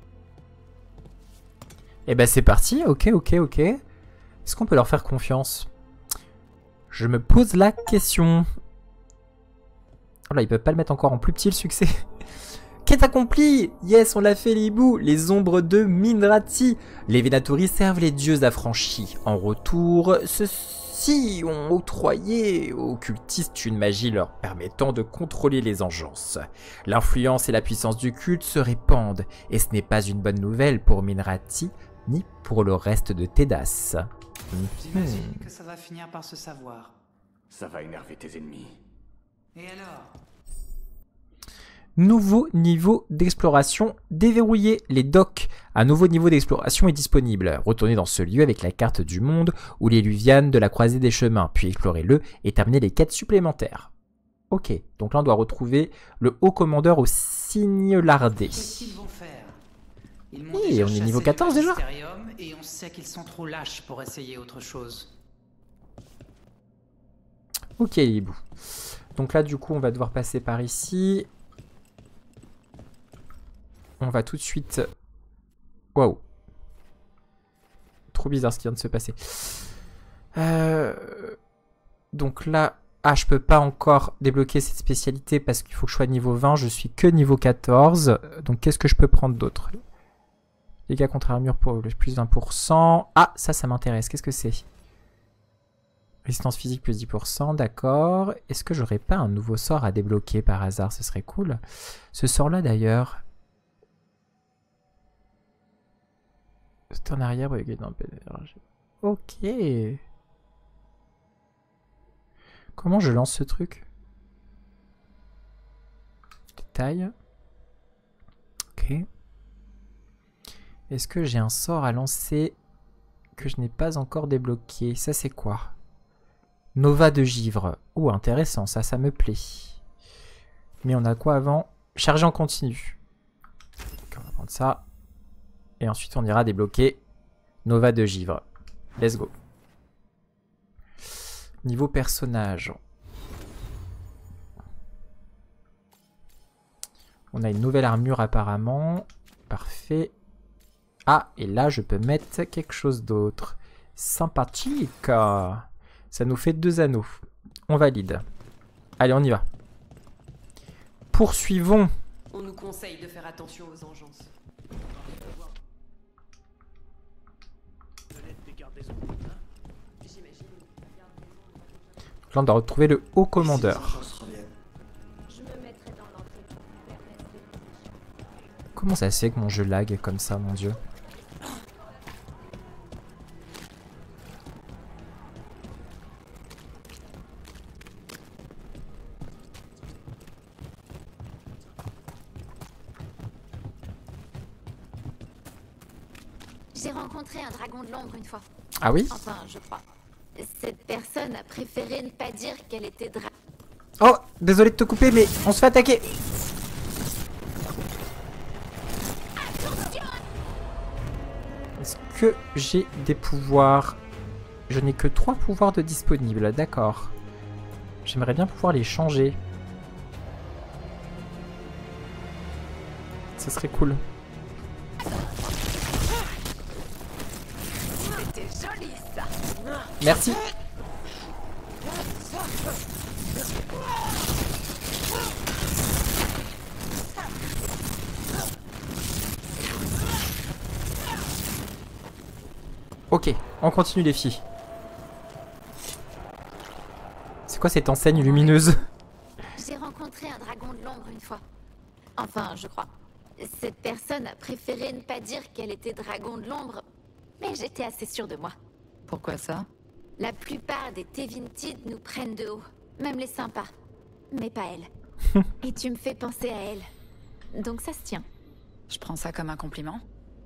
Eh ben c'est parti, ok. Est-ce qu'on peut leur faire confiance? Je me pose la question. Oh là, ils peuvent pas le mettre encore en plus petit, le succès. Quête accomplie! Yes, on l'a fait, les hiboux! Les ombres de Minrati! Les Venatori servent les dieux affranchis. En retour, ceux-ci ont octroyé aux cultistes une magie leur permettant de contrôler les engeances. L'influence et la puissance du culte se répandent, et ce n'est pas une bonne nouvelle pour Minrati, ni pour le reste de Tedas. J'imagine que ça va finir par se savoir. Ça va énerver tes ennemis. Et alors? Nouveau niveau d'exploration déverrouillé. Les docks. Un nouveau niveau d'exploration est disponible. Retournez dans ce lieu avec la carte du monde ou les Luvianes de la croisée des chemins, puis explorez-le et terminez les quêtes supplémentaires. Ok, donc là on doit retrouver le haut commandeur au signe lardé. Qu'est-ce qu'ils vont faire? Ils m'ont Et déjà on est niveau chassé 14 le déjà. Magisterium et on sait qu'ils sont trop lâches pour essayer autre chose. Ok les hiboux. Donc là du coup on va devoir passer par ici. On va tout de suite... Waouh. Trop bizarre ce qui vient de se passer. Donc là... Ah, je peux pas encore débloquer cette spécialité parce qu'il faut que je sois niveau 20. Je suis que niveau 14. Donc qu'est-ce que je peux prendre d'autre? Dégâts contre armure pour le plus 20%. Ah, ça m'intéresse. Qu'est-ce que c'est? Résistance physique plus 10%, d'accord. Est-ce que j'aurais pas un nouveau sort à débloquer par hasard? Ce serait cool. Ce sort-là d'ailleurs... C'est en arrière, ok. Comment je lance ce truc? Détail. Ok. Est-ce que j'ai un sort à lancer que je n'ai pas encore débloqué? Ça c'est quoi? Nova de givre. Oh intéressant, ça me plaît. Mais on a quoi avant? Charger en continu. Ok, on va prendre ça. Et ensuite, on ira débloquer Nova de givre. Let's go. Niveau personnage. On a une nouvelle armure apparemment. Parfait. Ah, et là, je peux mettre quelque chose d'autre. Sympathique. Ça nous fait 2 anneaux. On valide. Allez, on y va. Poursuivons. On nous conseille de faire attention aux engeances. Là, on doit retrouver le haut commandeur. Comment ça se fait que mon jeu lag comme ça, mon dieu? J'ai rencontré un dragon de l'ombre une fois. Ah oui? Enfin, je crois. Cette personne a préféré ne pas dire qu'elle était Oh, désolé de te couper, mais on se fait attaquer. Est-ce que j'ai des pouvoirs? Je n'ai que 3 pouvoirs de disponibles, d'accord. J'aimerais bien pouvoir les changer. Ce serait cool. C'était joli ça. Merci. Ok, on continue les filles. C'est quoi cette enseigne lumineuse? J'ai rencontré un dragon de l'ombre une fois. Enfin, je crois. Cette personne a préféré ne pas dire qu'elle était dragon de l'ombre, mais j'étais assez sûre de moi. Pourquoi ça? La plupart des Tevintides nous prennent de haut, même les sympas, mais pas elle. Et tu me fais penser à elle. Donc ça se tient. Je prends ça comme un compliment.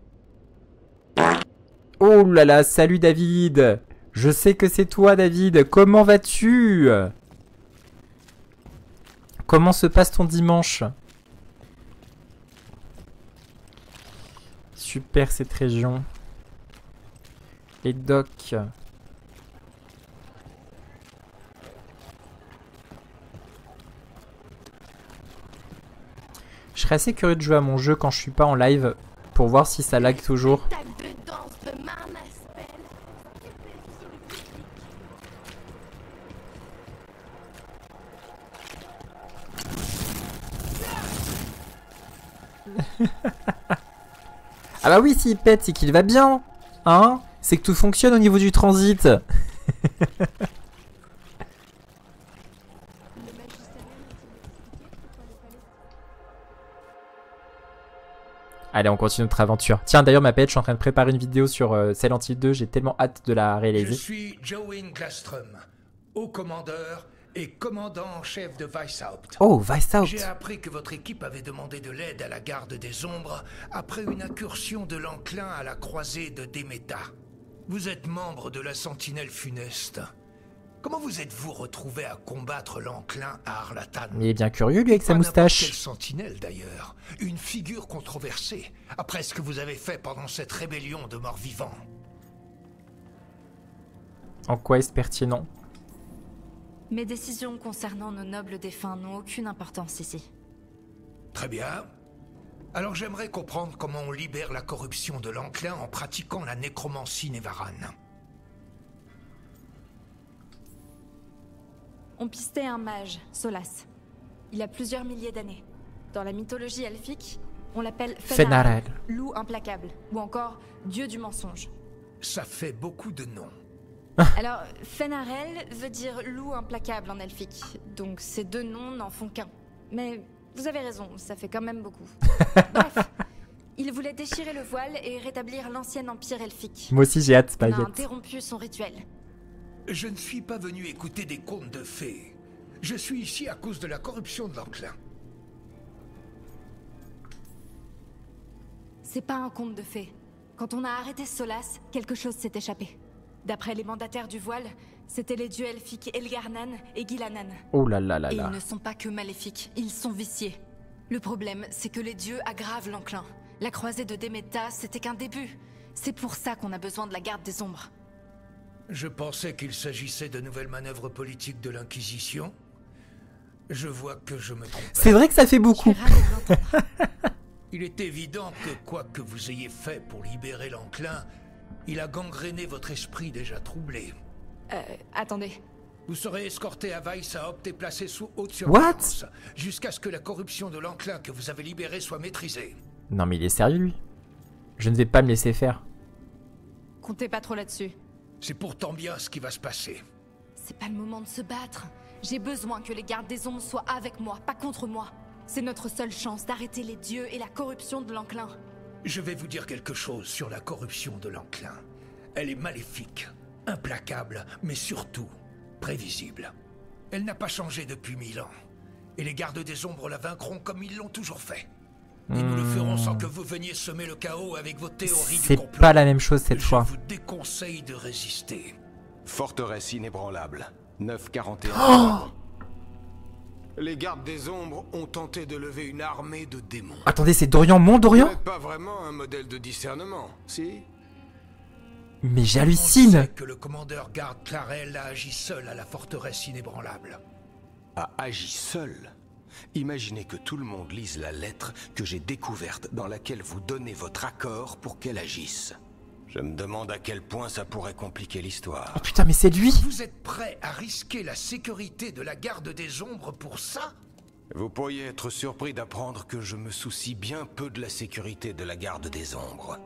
Oh là là, salut David. Je sais que c'est toi David, comment vas-tu? Comment se passe ton dimanche? super cette région. Les docks. Je serais assez curieux de jouer à mon jeu quand je suis pas en live pour voir si ça lag toujours. Ah bah oui, s'il pète, c'est qu'il va bien. Hein? C'est que tout fonctionne au niveau du transit. Allez, on continue notre aventure. Tiens, d'ailleurs, ma pète, je suis en train de préparer une vidéo sur Silent Hill 2. J'ai tellement hâte de la réaliser. Je suis Jowen Glastrom, haut commandeur et commandant en chef de Weishaupt. Oh, Weishaupt. J'ai appris que votre équipe avait demandé de l'aide à la garde des ombres après une incursion de l'enclin à la croisée de Demeter. Vous êtes membre de la Sentinelle funeste. Comment vous êtes-vous retrouvé à combattre l'enclin à Arlatan? Il est bien curieux, lui, avec sa moustache. Quelle sentinelle, d'ailleurs. Une figure controversée, après ce que vous avez fait pendant cette rébellion de morts-vivants. En quoi est-ce pertinent? Mes décisions concernant nos nobles défunts n'ont aucune importance ici. Très bien. Alors j'aimerais comprendre comment on libère la corruption de l'enclin en pratiquant la nécromancie névarane. On pistait un mage, Solas. Il a plusieurs milliers d'années. Dans la mythologie elfique, on l'appelle Fenarel, loup implacable, ou encore dieu du mensonge. Ça fait beaucoup de noms. Alors, Fenarel veut dire loup implacable en elfique, donc ces deux noms n'en font qu'un. Mais vous avez raison, ça fait quand même beaucoup. Bref, il voulait déchirer le voile et rétablir l'ancien empire elfique. Moi aussi j'ai hâte, On a Spaghetti. interrompu son rituel. Je ne suis pas venu écouter des contes de fées. Je suis ici à cause de la corruption de l'enclin. C'est pas un conte de fées. Quand on a arrêté Solas, quelque chose s'est échappé. D'après les mandataires du voile, c'était les dieux elfiques Elgarnan et Gilanan. Oh là là là Et là. ils ne sont pas que maléfiques, ils sont viciés. Le problème, c'est que les dieux aggravent l'enclin. La croisée de Demeta, c'était qu'un début. C'est pour ça qu'on a besoin de la garde des ombres. Je pensais qu'il s'agissait de nouvelles manœuvres politiques de l'Inquisition. Je vois que je me trompe. C'est vrai que ça fait beaucoup. Il est évident que quoi que vous ayez fait pour libérer l'enclin, il a gangréné votre esprit déjà troublé. Attendez. Vous serez escorté à Weishaupt et placé sous haute surveillance, jusqu'à ce que la corruption de l'enclin que vous avez libéré soit maîtrisée. Non mais il est sérieux, lui. Je ne vais pas me laisser faire. Comptez pas trop là-dessus. C'est pourtant bien ce qui va se passer. C'est pas le moment de se battre. J'ai besoin que les gardes des ombres soient avec moi, pas contre moi. C'est notre seule chance d'arrêter les dieux et la corruption de l'enclin. Je vais vous dire quelque chose sur la corruption de l'enclin. Elle est maléfique, implacable, mais surtout prévisible. Elle n'a pas changé depuis 1000 ans. Et les gardes des ombres la vaincront comme ils l'ont toujours fait. Et nous le ferons sans que vous veniez semer le chaos avec vos théories du complot. C'est pas la même chose cette fois. Je vous déconseille de résister. Forteresse inébranlable. 941. Oh les gardes des ombres ont tenté de lever une armée de démons. Attendez, c'est Dorian, mon Dorian? Vous n'êtes pas vraiment un modèle de discernement, si? Mais j'hallucine. On sait que le commandeur garde Clarel a agi seul à la forteresse inébranlable. A agi seul? Imaginez que tout le monde lise la lettre que j'ai découverte dans laquelle vous donnez votre accord pour qu'elle agisse. Je me demande à quel point ça pourrait compliquer l'histoire. Oh putain, mais c'est lui! Vous êtes prêt à risquer la sécurité de la garde des ombres pour ça? Vous pourriez être surpris d'apprendre que je me soucie bien peu de la sécurité de la garde des ombres.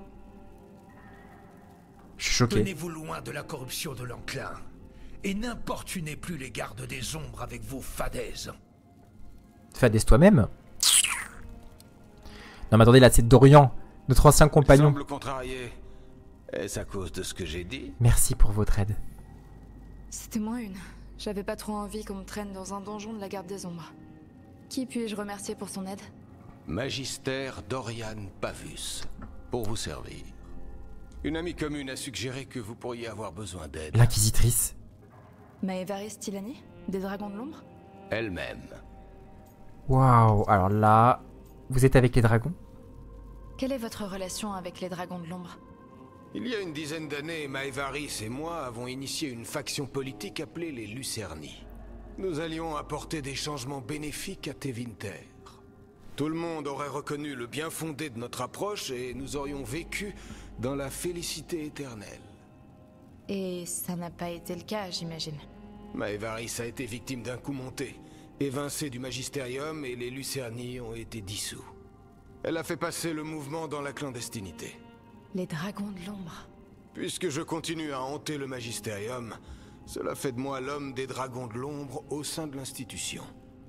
Je suis choqué. Tenez-vous loin de la corruption de l'enclin. Et n'importunez plus les gardes des ombres avec vos fadaises. Fadesse toi-même? Non mais attendez, là c'est Dorian, notre ancien compagnon. Semble contrarié. Est-ce à cause de ce que j'ai dit? Merci pour votre aide. C'était moi une. J'avais pas trop envie qu'on me traîne dans un donjon de la garde des ombres. Qui puis-je remercier pour son aide? Magister Dorian Pavus, pour vous servir. Une amie commune a suggéré que vous pourriez avoir besoin d'aide. L'inquisitrice. Maevaris Tilani? Des dragons de l'ombre? Elle-même. Waouh, alors là, vous êtes avec les dragons? Quelle est votre relation avec les dragons de l'ombre? Il y a une dizaine d'années, Maevaris et moi avons initié une faction politique appelée les Lucerni. Nous allions apporter des changements bénéfiques à Tevinter. Tout le monde aurait reconnu le bien fondé de notre approche et nous aurions vécu dans la félicité éternelle. Et ça n'a pas été le cas, j'imagine. Maevaris a été victime d'un coup monté, évincée du Magistérium et les Lucerni ont été dissous. Elle a fait passer le mouvement dans la clandestinité. Les dragons de l'ombre. Puisque je continue à hanter le Magistérium, cela fait de moi l'homme des dragons de l'ombre au sein de l'institution.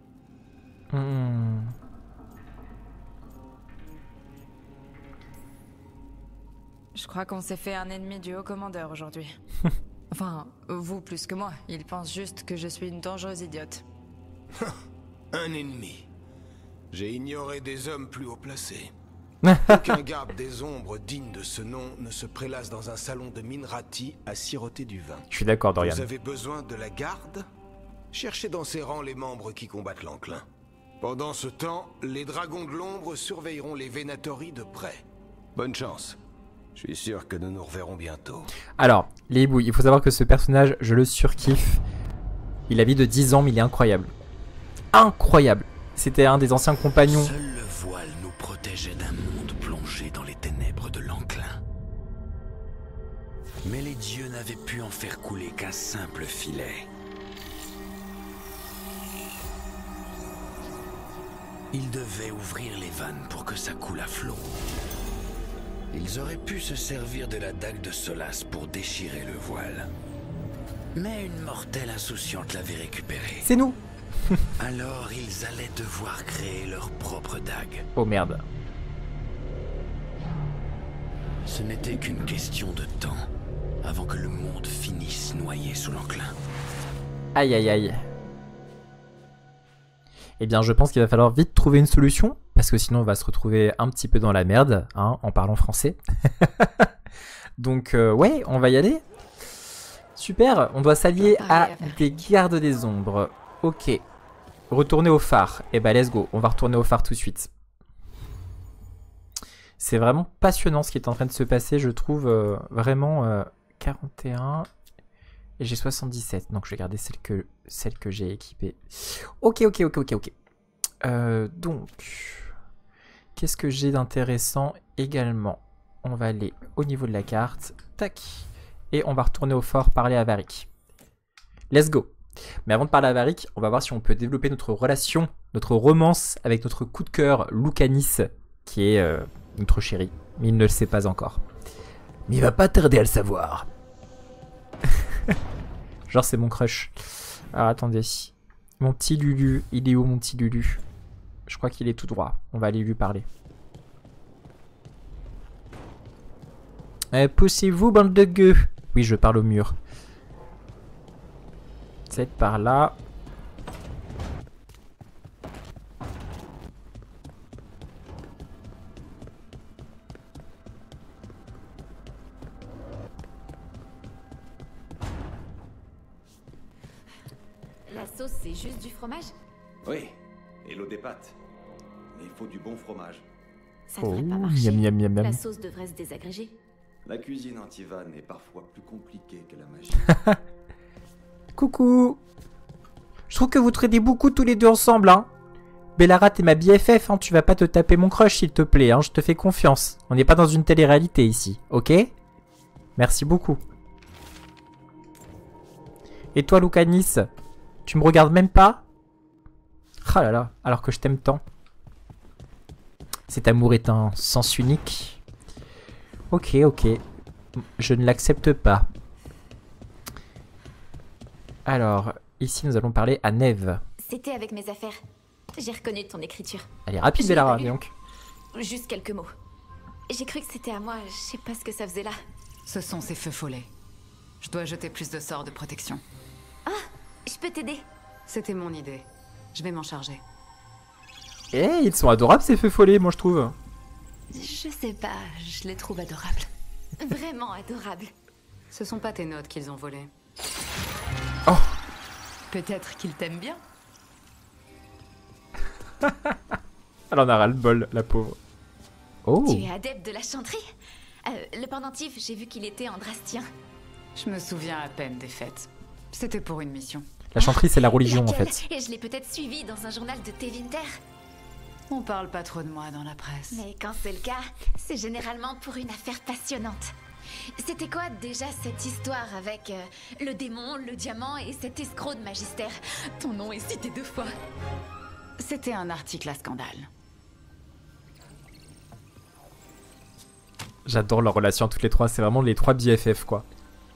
Je crois qu'on s'est fait un ennemi du haut commandeur aujourd'hui. Enfin, vous plus que moi. Il pense juste que je suis une dangereuse idiote. Un ennemi. J'ai ignoré des hommes plus haut placés. Aucun garde des ombres digne de ce nom ne se prélasse dans un salon de Minrati à siroter du vin. Je suis d'accord, Dorian. Vous avez besoin de la garde? Cherchez dans ses rangs les membres qui combattent l'enclin. Pendant ce temps, les dragons de l'ombre surveilleront les Venatori de près. Bonne chance. Je suis sûr que nous nous reverrons bientôt. Alors, les hiboux, il faut savoir que ce personnage, je le surkiffe. Il a vie de 10 ans, mais il est incroyable. Incroyable. C'était un des anciens compagnons. Seul le voile nous protégeait d'un monde plongé dans les ténèbres de l'enclin. Mais les dieux n'avaient pu en faire couler qu'un simple filet. Ils devaient ouvrir les vannes pour que ça coule à flot. Ils auraient pu se servir de la dague de Solas pour déchirer le voile. Mais une mortelle insouciante l'avait récupéré. C'est nous. Alors ils allaient devoir créer leur propre dague. Oh merde. Ce n'était qu'une question de temps avant que le monde finisse noyé sous l'enclin. Aïe aïe aïe. Eh bien je pense qu'il va falloir vite trouver une solution. Parce que sinon on va se retrouver un petit peu dans la merde, hein, en parlant français. Donc ouais, on va y aller. Super, on doit s'allier à des gardes des ombres. Ok. Retourner au phare. Eh ben let's go, on va retourner au phare tout de suite. C'est vraiment passionnant ce qui est en train de se passer, je trouve vraiment 41. Et j'ai 77, donc je vais garder celle que j'ai équipée. Ok. Donc, qu'est-ce que j'ai d'intéressant également? On va aller au niveau de la carte. Tac. Et on va retourner au fort parler à Varric. Let's go. Mais avant de parler à Varric, on va voir si on peut développer notre relation, notre romance avec notre coup de cœur, Loukanis, qui est notre chéri. Mais il ne le sait pas encore. Mais il va pas tarder à le savoir. Genre c'est mon crush. Alors attendez. Mon petit Lulu, il est où mon petit Lulu? Je crois qu'il est tout droit. On va aller lui parler. Poussez-vous, bande de gueux. Oui, je parle au mur. C'est par là. La sauce, c'est juste du fromage? Oui, et l'eau des pâtes. Mais il faut du bon fromage. Ça devrait pas marcher. Miam, miam. La sauce devrait se désagréger. La cuisine anti-vanne est parfois plus compliquée que la magie. Coucou. Je trouve que vous traitez beaucoup tous les deux ensemble, hein. Bellarat est ma BFF, hein. Tu vas pas te taper mon crush, s'il te plaît, hein. Je te fais confiance. On n'est pas dans une télé-réalité ici, ok? Merci beaucoup. Et toi, Loukanis, tu me regardes même pas? Ah là là, alors que je t'aime tant. Cet amour est un sens unique. Ok. Je ne l'accepte pas. Alors, ici nous allons parler à Neve. C'était avec mes affaires. J'ai reconnu ton écriture. Elle est rapide, Bellara, donc. Juste quelques mots. J'ai cru que c'était à moi, je sais pas ce que ça faisait là. Ce sont ces feux follets. Je dois jeter plus de sorts de protection. Ah, je peux t'aider. C'était mon idée. Je vais m'en charger. Eh, ils sont adorables ces feux follets, moi je trouve. Je sais pas, je les trouve adorables. Vraiment adorables. Ce sont pas tes notes qu'ils ont volées. Oh. Peut-être qu'ils t'aiment bien. Elle en a ras le bol, la pauvre. Oh. Tu es adepte de la chanterie? Le pendentif, j'ai vu qu'il était en drastien. Je me souviens à peine des fêtes. C'était pour une mission. La chanterie, c'est la religion, en Laquelle? fait. Et je l'ai peut-être suivi dans un journal de Tevinter. On parle pas trop de moi dans la presse. Mais quand c'est le cas, c'est généralement pour une affaire passionnante. C'était quoi déjà cette histoire avec le démon, le diamant et cet escroc de magistère? Ton nom est cité 2 fois. C'était un article à scandale. J'adore leur relation toutes les trois. C'est vraiment les 3 BFF, quoi.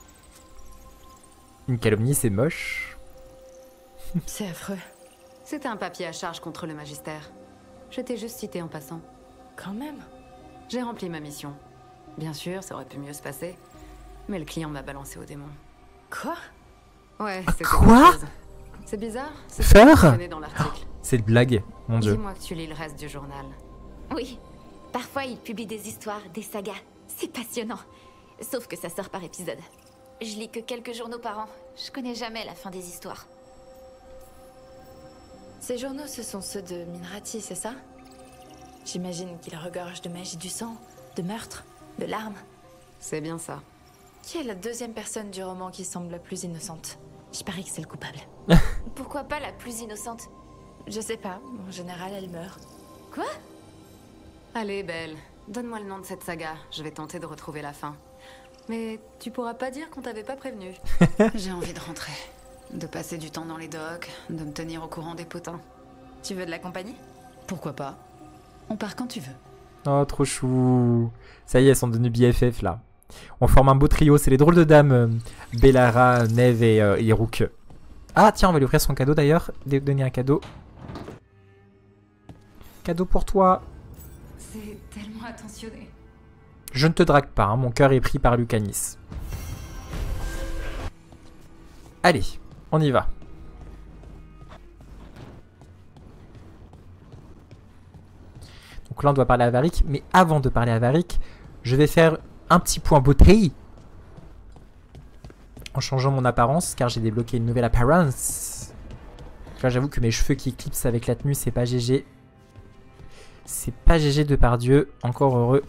Une calomnie, c'est moche. C'est affreux. C'était un papier à charge contre le magistère. Je t'ai juste cité en passant. Quand même. J'ai rempli ma mission. Bien sûr, ça aurait pu mieux se passer. Mais le client m'a balancé au démon. Quoi? Ouais, c'est quoi? C'est bizarre. C'est Faire? dans l'article. C'est une blague, mon dieu. Dis-moi que tu lis le reste du journal. Oui. Parfois, il publie des histoires, des sagas. C'est passionnant. Sauf que ça sort par épisode. Je lis que quelques journaux par an. Je connais jamais la fin des histoires. Ces journaux, ce sont ceux de Minrati, c'est ça? J'imagine qu'ils regorgent de magie du sang, de meurtre, de larmes. C'est bien ça. Qui est la deuxième personne du roman qui semble la plus innocente? Je parie que c'est le coupable. Pourquoi pas la plus innocente? Je sais pas, en général elle meurt. Quoi? Allez, Belle, donne-moi le nom de cette saga, je vais tenter de retrouver la fin. Mais tu pourras pas dire qu'on t'avait pas prévenu. J'ai envie de rentrer. De passer du temps dans les docks, de me tenir au courant des potins. Tu veux de la compagnie? Pourquoi pas? On part quand tu veux. Oh, trop chou. Ça y est, elles sont devenues BFF, là. On forme un beau trio. C'est les drôles de dames. Bellara, Neve et Rook. Ah, tiens, on va lui offrir son cadeau, d'ailleurs. Donner un cadeau. Cadeau pour toi. C'est tellement attentionné. Je ne te drague pas, hein, mon cœur est pris par Lucanis. Allez, on y va. Donc là, on doit parler à Varric. Mais avant de parler à Varric, je vais faire un petit point beauté. En changeant mon apparence, car j'ai débloqué une nouvelle apparence. Là, j'avoue que mes cheveux qui éclipsent avec la tenue, c'est pas GG. C'est pas GG de par Dieu. Encore heureux.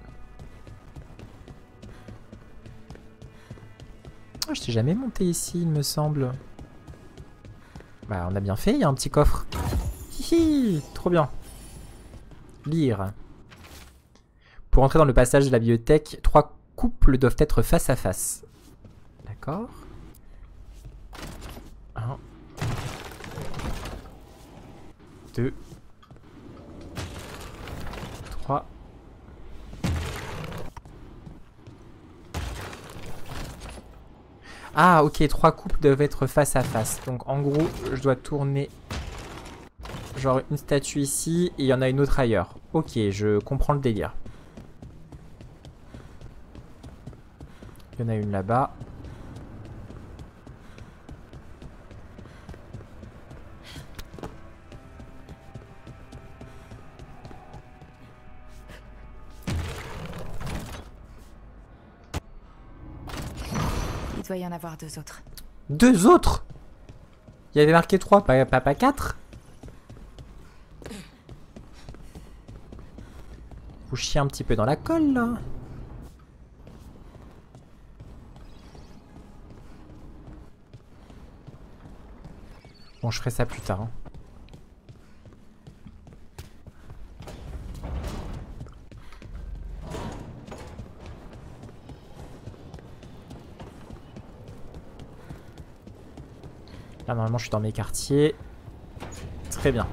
Oh, je t'ai jamais monté ici, il me semble. Bah, on a bien fait, il y a un petit coffre. Hihi, trop bien. Lire. Pour entrer dans le passage de la bibliothèque, 3 couples doivent être face à face. D'accord. 1. 2. 3. Ah, ok, 3 couples doivent être face à face. Donc, en gros, je dois tourner genre une statue ici et il y en a une autre ailleurs. Ok, je comprends le délire. Il y en a une là-bas. Il doit y en avoir 2 autres. 2 autres? Il y avait marqué 3, pas 4. Vous chiez un petit peu dans la colle, là. Bon, je ferai ça plus tard. Hein. Là, normalement, je suis dans mes quartiers. Très bien.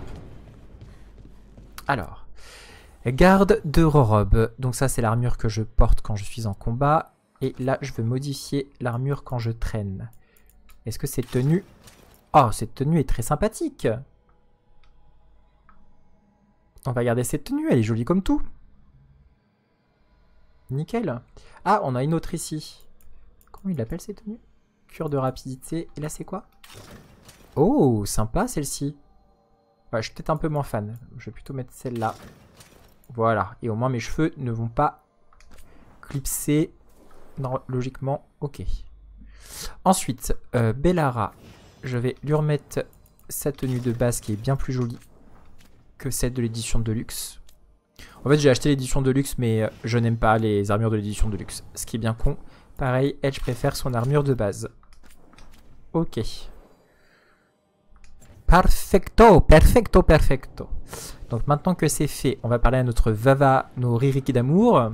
Alors. Garde de Rorob. Donc ça, c'est l'armure que je porte quand je suis en combat. Et là, je veux modifier l'armure quand je traîne. Est-ce que cette tenue... Oh, cette tenue est très sympathique. On va garder cette tenue, elle est jolie comme tout. Nickel. Ah, on a une autre ici. Comment il appelle cette tenue? Cure de rapidité. Et là, c'est quoi? Oh, sympa celle-ci. Ouais, je suis peut-être un peu moins fan. Je vais plutôt mettre celle-là. Voilà. Et au moins, mes cheveux ne vont pas clipser. Non, logiquement, ok. Ensuite, Bellara. Je vais lui remettre sa tenue de base qui est bien plus jolie que celle de l'édition de luxe. En fait, j'ai acheté l'édition de luxe, mais je n'aime pas les armures de l'édition de luxe. Ce qui est bien con. Pareil, Edge préfère son armure de base. Ok. Perfecto, perfecto, perfecto. Donc maintenant que c'est fait, on va parler à notre Vava, nos Ririki d'amour.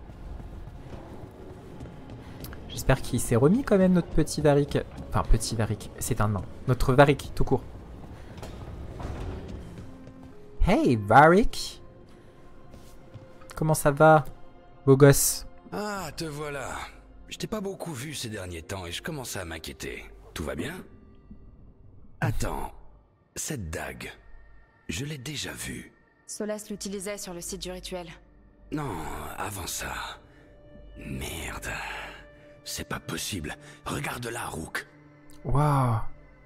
J'espère qu'il s'est remis quand même notre petit Varric. Enfin, petit Varric, c'est un nain. Notre Varric, tout court. Hey Varric. Comment ça va, beau gosse? Ah, te voilà. Je t'ai pas beaucoup vu ces derniers temps et je commençais à m'inquiéter. Tout va bien? Attends, cette dague, je l'ai déjà vue. Solas l'utilisait sur le site du rituel. Non, avant ça. Merde. C'est pas possible. Regarde-la, Rook. Waouh.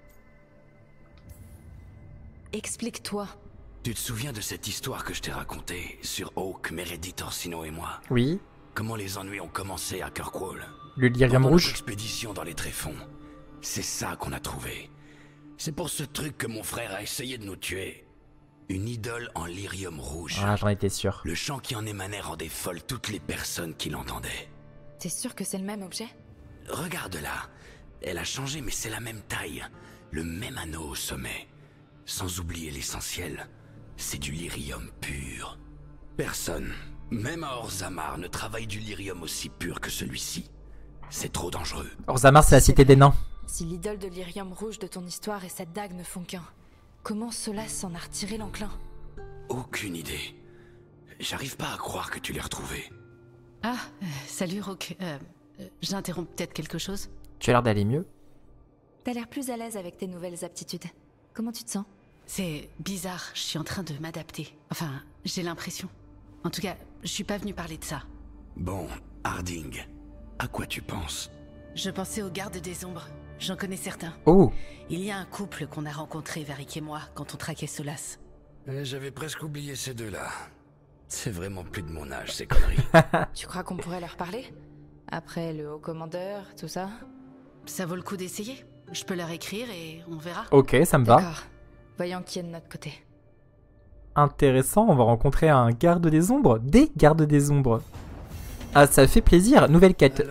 Explique-toi. Tu te souviens de cette histoire que je t'ai racontée sur Hawk, Meredith Orsino et moi? Oui. Comment les ennuis ont commencé à Kirkwall? Le lyrium rouge. Expédition dans les tréfonds. C'est ça qu'on a trouvé. C'est pour ce truc que mon frère a essayé de nous tuer. Une idole en lyrium rouge. Ah, j'en étais sûr. Le chant qui en émanait rendait folle toutes les personnes qui l'entendaient. T'es sûr que c'est le même objet? Regarde-la. Elle a changé, mais c'est la même taille. Le même anneau au sommet. Sans oublier l'essentiel. C'est du lyrium pur. Personne, même à Orzammar, ne travaille du lyrium aussi pur que celui-ci. C'est trop dangereux. Orzammar, c'est la cité des nains. Si l'idole de lyrium rouge de ton histoire et cette dague ne font qu'un, comment Solas s'en a retiré l'enclin? Aucune idée. J'arrive pas à croire que tu l'aies retrouvé. Ah, salut Rook. J'interromps peut-être quelque chose? Tu as l'air d'aller mieux. T'as l'air plus à l'aise avec tes nouvelles aptitudes. Comment tu te sens? C'est bizarre, je suis en train de m'adapter. Enfin, j'ai l'impression. En tout cas, je suis pas venue parler de ça. Bon, Harding, à quoi tu penses? Je pensais aux gardes des ombres. J'en connais certains. Oh. Il y a un couple qu'on a rencontré, Varric et moi, quand on traquait Solas. J'avais presque oublié ces deux-là. C'est vraiment plus de mon âge, ces conneries. Tu crois qu'on pourrait leur parler? Après le haut commandeur, tout ça? Ça vaut le coup d'essayer. Je peux leur écrire et on verra. Ok, ça me va. D'accord. Voyons qui est de notre côté. Intéressant, on va rencontrer un garde des ombres. Des gardes des ombres. Ah, ça fait plaisir. Nouvelle quête.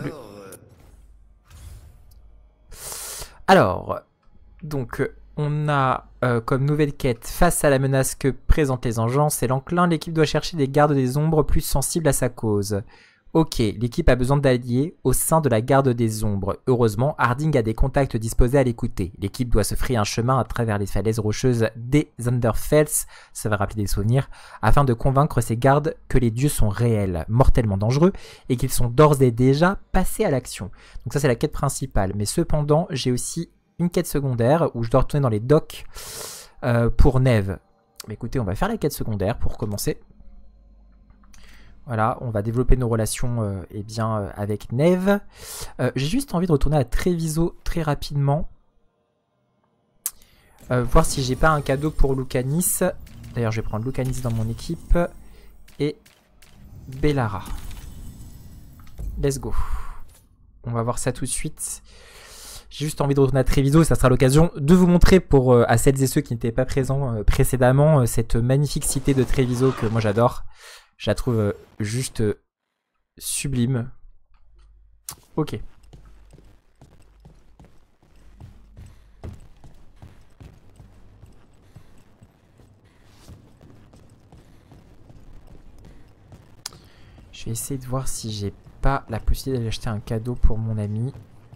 Alors, donc, on a comme nouvelle quête, face à la menace que présentent les engeances et l'enclin, l'équipe doit chercher des gardes des ombres plus sensibles à sa cause. Ok, l'équipe a besoin d'alliés au sein de la garde des ombres. Heureusement, Harding a des contacts disposés à l'écouter. L'équipe doit se frayer un chemin à travers les falaises rocheuses des Underfells, ça va rappeler des souvenirs, afin de convaincre ces gardes que les dieux sont réels, mortellement dangereux, et qu'ils sont d'ores et déjà passés à l'action. Donc ça c'est la quête principale, mais cependant j'ai aussi une quête secondaire où je dois retourner dans les docks pour Neve. Mais écoutez, on va faire la quête secondaire pour commencer. Voilà, on va développer nos relations avec Neve. J'ai juste envie de retourner à Treviso très rapidement. Voir si j'ai pas un cadeau pour Lucanis. D'ailleurs, je vais prendre Lucanis dans mon équipe. Et Bellara. Let's go. On va voir ça tout de suite. J'ai juste envie de retourner à Treviso. Ça sera l'occasion de vous montrer à celles et ceux qui n'étaient pas présents précédemment cette magnifique cité de Treviso que moi j'adore. Je la trouve juste sublime. Ok. Je vais essayer de voir si j'ai pas la possibilité d'aller acheter un cadeau pour mon ami.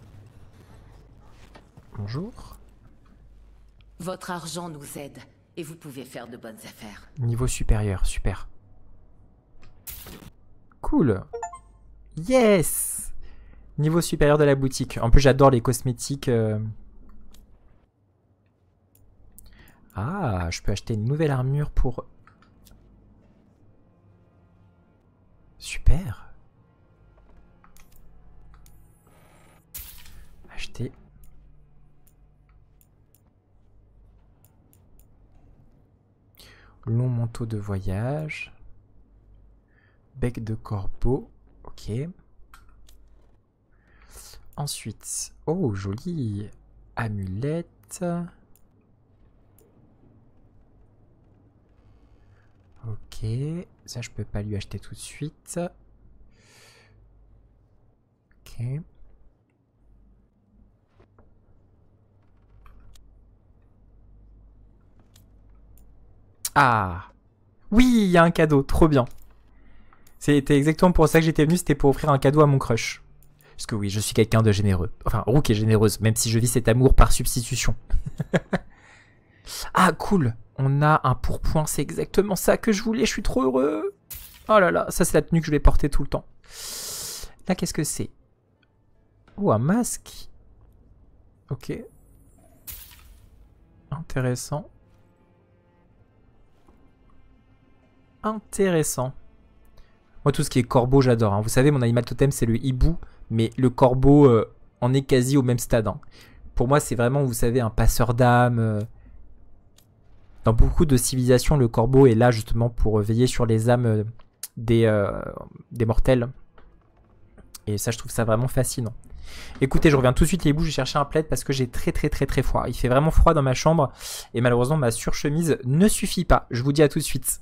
Bonjour. Votre argent nous aide et vous pouvez faire de bonnes affaires. Niveau supérieur, super. Cool. Yes. Niveau supérieur de la boutique. En plus, j'adore les cosmétiques. Ah, je peux acheter une nouvelle armure pour... Super. Acheter. Long manteau de voyage. Bec de corbeau. Ok. Ensuite. Oh, jolie amulette. Ok, ça je peux pas lui acheter tout de suite. Ok. Ah oui, il y a un cadeau, trop bien. C'était exactement pour ça que j'étais venu, c'était pour offrir un cadeau à mon crush. Parce que oui, je suis quelqu'un de généreux. Enfin, Rook est généreuse, même si je vis cet amour par substitution. Ah, cool. On a un pourpoint, c'est exactement ça que je voulais, je suis trop heureux. Oh là là, ça c'est la tenue que je vais porter tout le temps. Là, qu'est-ce que c'est? Oh, un masque. Ok. Intéressant. Intéressant. Moi, tout ce qui est corbeau, j'adore. Hein. Vous savez, mon animal totem, c'est le hibou. Mais le corbeau en est quasi au même stade. Hein. Pour moi, c'est vraiment, vous savez, un passeur d'âme. Dans beaucoup de civilisations, le corbeau est là justement pour veiller sur les âmes des mortels. Et ça, je trouve ça vraiment fascinant. Écoutez, je reviens tout de suite les hibous. Je vais chercher un plaid parce que j'ai très froid. Il fait vraiment froid dans ma chambre. Et malheureusement, ma surchemise ne suffit pas. Je vous dis à tout de suite.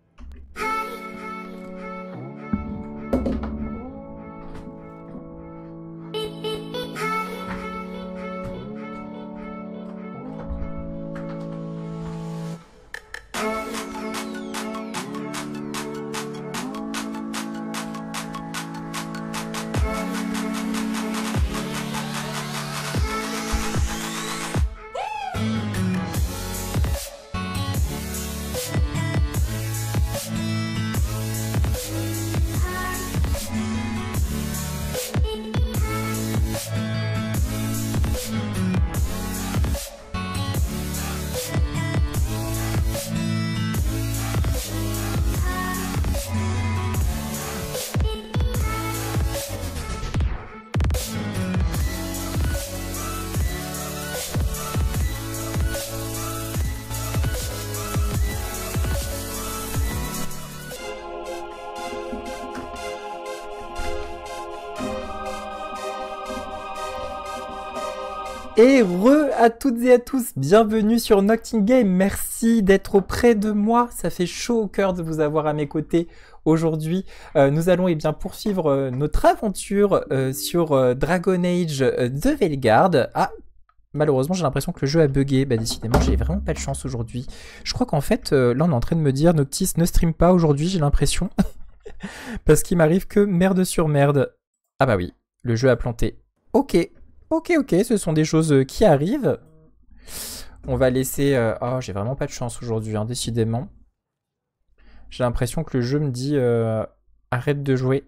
Et à toutes et à tous, bienvenue sur Nocting Game, merci d'être auprès de moi, ça fait chaud au cœur de vous avoir à mes côtés aujourd'hui. Nous allons poursuivre notre aventure sur Dragon Age de Veilguard. Ah, malheureusement j'ai l'impression que le jeu a bugué, bah décidément j'ai vraiment pas de chance aujourd'hui. Je crois qu'en fait, là on est en train de me dire Noctis ne stream pas aujourd'hui, j'ai l'impression. Parce qu'il m'arrive que merde sur merde. Ah bah oui, le jeu a planté. Ok, ce sont des choses qui arrivent. On va laisser... Oh, j'ai vraiment pas de chance aujourd'hui, hein, décidément. J'ai l'impression que le jeu me dit arrête de jouer.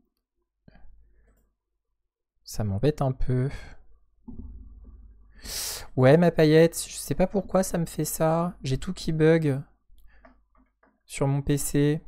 Ça m'embête un peu. Ouais, ma paillette, je sais pas pourquoi ça me fait ça. J'ai tout qui bug sur mon PC.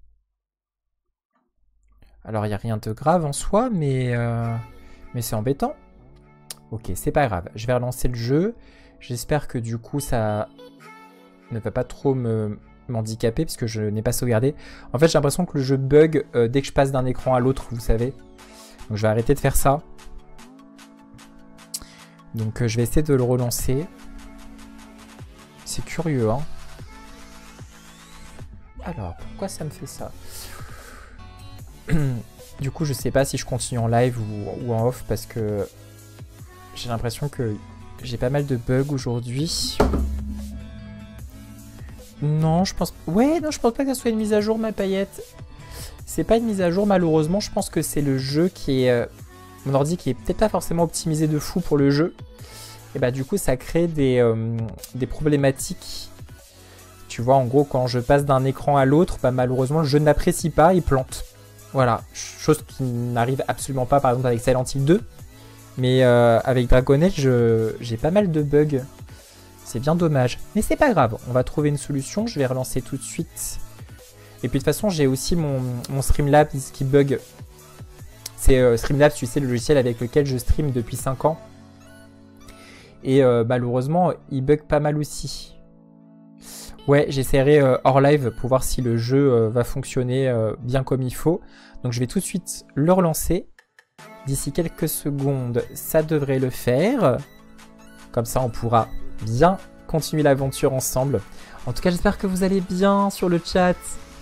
Alors, il n'y a rien de grave en soi, mais c'est embêtant. Ok, c'est pas grave. Je vais relancer le jeu. J'espère que du coup, ça ne va pas trop m'handicaper parce que je n'ai pas sauvegardé. En fait, j'ai l'impression que le jeu bug dès que je passe d'un écran à l'autre, vous savez. Donc, je vais arrêter de faire ça. Donc, je vais essayer de le relancer. C'est curieux, hein. Alors, pourquoi ça me fait ça? Du coup, je sais pas si je continue en live ou en off parce que j'ai l'impression que j'ai pas mal de bugs aujourd'hui. Non, je pense... Ouais, non, je pense pas que ça soit une mise à jour, ma paillette. C'est pas une mise à jour, malheureusement. Je pense que c'est le jeu qui est... Mon ordi qui est peut-être pas forcément optimisé de fou pour le jeu. Et bah du coup, ça crée des problématiques. Tu vois, en gros, quand je passe d'un écran à l'autre, bah malheureusement, le jeu n'apprécie pas, il plante. Voilà, chose qui n'arrive absolument pas, par exemple, avec Silent Hill 2. Mais avec Dragon Age, j'ai pas mal de bugs. C'est bien dommage. Mais c'est pas grave, on va trouver une solution. Je vais relancer tout de suite. Et puis de toute façon, j'ai aussi mon Streamlabs qui bug. C'est Streamlabs, tu sais, le logiciel avec lequel je stream depuis 5 ans. Et malheureusement, il bug pas mal aussi. Ouais, j'essaierai hors live pour voir si le jeu va fonctionner bien comme il faut. Donc je vais tout de suite le relancer. D'ici quelques secondes, ça devrait le faire. Comme ça, on pourra bien continuer l'aventure ensemble. En tout cas, j'espère que vous allez bien sur le chat.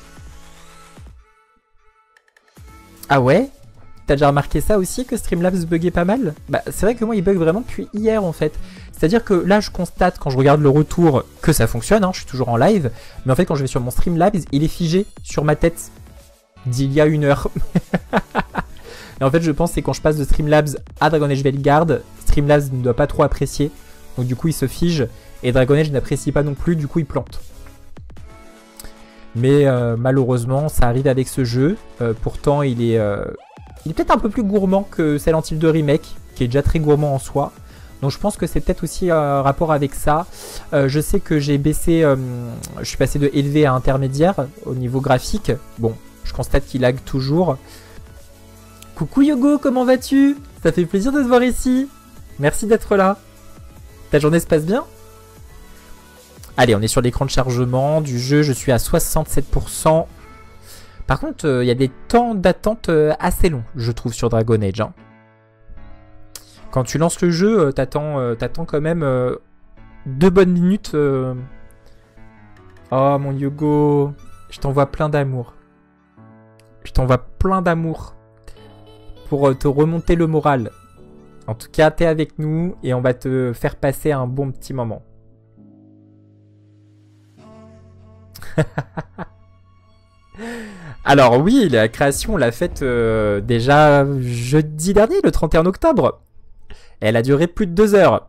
Ah ouais? T'as déjà remarqué ça aussi, que Streamlabs buguait pas mal? Bah, c'est vrai que moi, il bug vraiment depuis hier, en fait. C'est-à-dire que là, je constate, quand je regarde le retour, que ça fonctionne, hein, je suis toujours en live. Mais en fait, quand je vais sur mon Streamlabs, il est figé sur ma tête d'il y a 1 heure. Et en fait, je pense que c'est quand je passe de Streamlabs à Dragon Age Veilguard, Streamlabs ne doit pas trop apprécier. Donc du coup, il se fige. Et Dragon Age n'apprécie pas non plus, du coup, il plante. Mais malheureusement, ça arrive avec ce jeu. Pourtant, il est peut-être un peu plus gourmand que Silent Hill 2 Remake, qui est déjà très gourmand en soi. Donc je pense que c'est peut-être aussi un rapport avec ça. Je sais que j'ai baissé, je suis passé de élevé à intermédiaire au niveau graphique. Bon, je constate qu'il lag toujours. Coucou Yogo, comment vas-tu? Ça fait plaisir de te voir ici. Merci d'être là. Ta journée se passe bien? Allez, on est sur l'écran de chargement du jeu, je suis à 67%. Par contre, il y a des temps d'attente assez longs, je trouve, sur Dragon Age. Hein. Quand tu lances le jeu, t'attends quand même 2 bonnes minutes. Oh mon Yogo, je t'envoie plein d'amour. Je t'envoie plein d'amour pour te remonter le moral. En tout cas, t'es avec nous et on va te faire passer un bon petit moment. Alors oui, la création, on l'a faite déjà jeudi dernier, le 31 octobre. Elle a duré plus de 2 heures.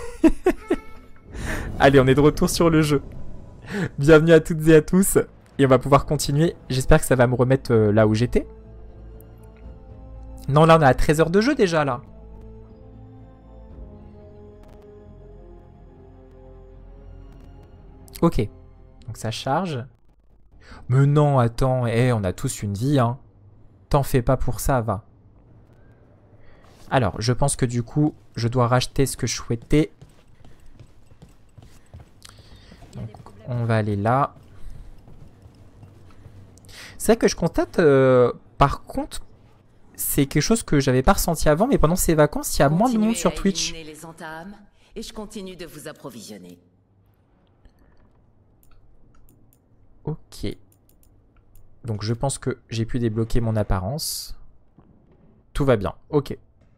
Allez, on est de retour sur le jeu. Bienvenue à toutes et à tous. Et on va pouvoir continuer. J'espère que ça va me remettre là où j'étais. Non, là, on est à 13 heures de jeu déjà, là. Ok. Donc ça charge. Mais non, attends. On a tous une vie, hein. T'en fais pas pour ça, va. Alors, je pense que du coup, je dois racheter ce que je souhaitais. Donc, on va aller là. C'est vrai que je constate, par contre, c'est quelque chose que j'avais pas ressenti avant, mais pendant ces vacances, il y a moins de monde sur Twitch. Les entames et je continue de vous approvisionner. Ok. Donc, je pense que j'ai pu débloquer mon apparence. Tout va bien. Ok.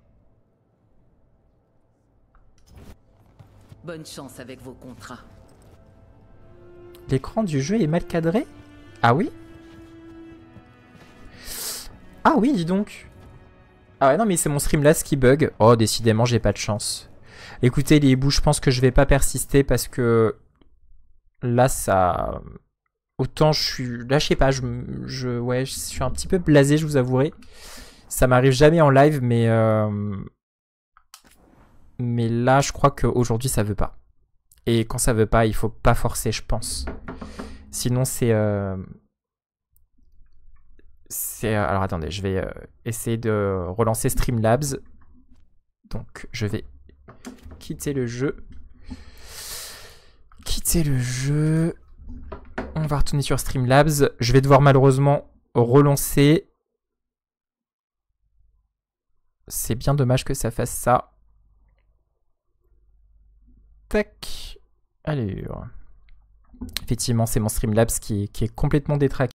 Bonne chance avec vos contrats. L'écran du jeu est mal cadré? Ah oui? Ah oui, dis donc. Ah ouais, non, mais c'est mon Streamlabs qui bug. Oh, décidément, j'ai pas de chance. Écoutez, les hiboux, je pense que je vais pas persister parce que là, ça... Autant je suis... Là, je sais pas, ouais, je suis un petit peu blasé, je vous avouerai. Ça m'arrive jamais en live, mais là, je crois qu'aujourd'hui, ça veut pas. Et quand ça veut pas, il faut pas forcer, je pense. Sinon, c'est... Alors, attendez, je vais essayer de relancer Streamlabs. Donc, je vais quitter le jeu. Quitter le jeu. On va retourner sur Streamlabs. Je vais devoir malheureusement relancer. C'est bien dommage que ça fasse ça. Tac. Allez. Effectivement, c'est mon Streamlabs qui est complètement détraqué.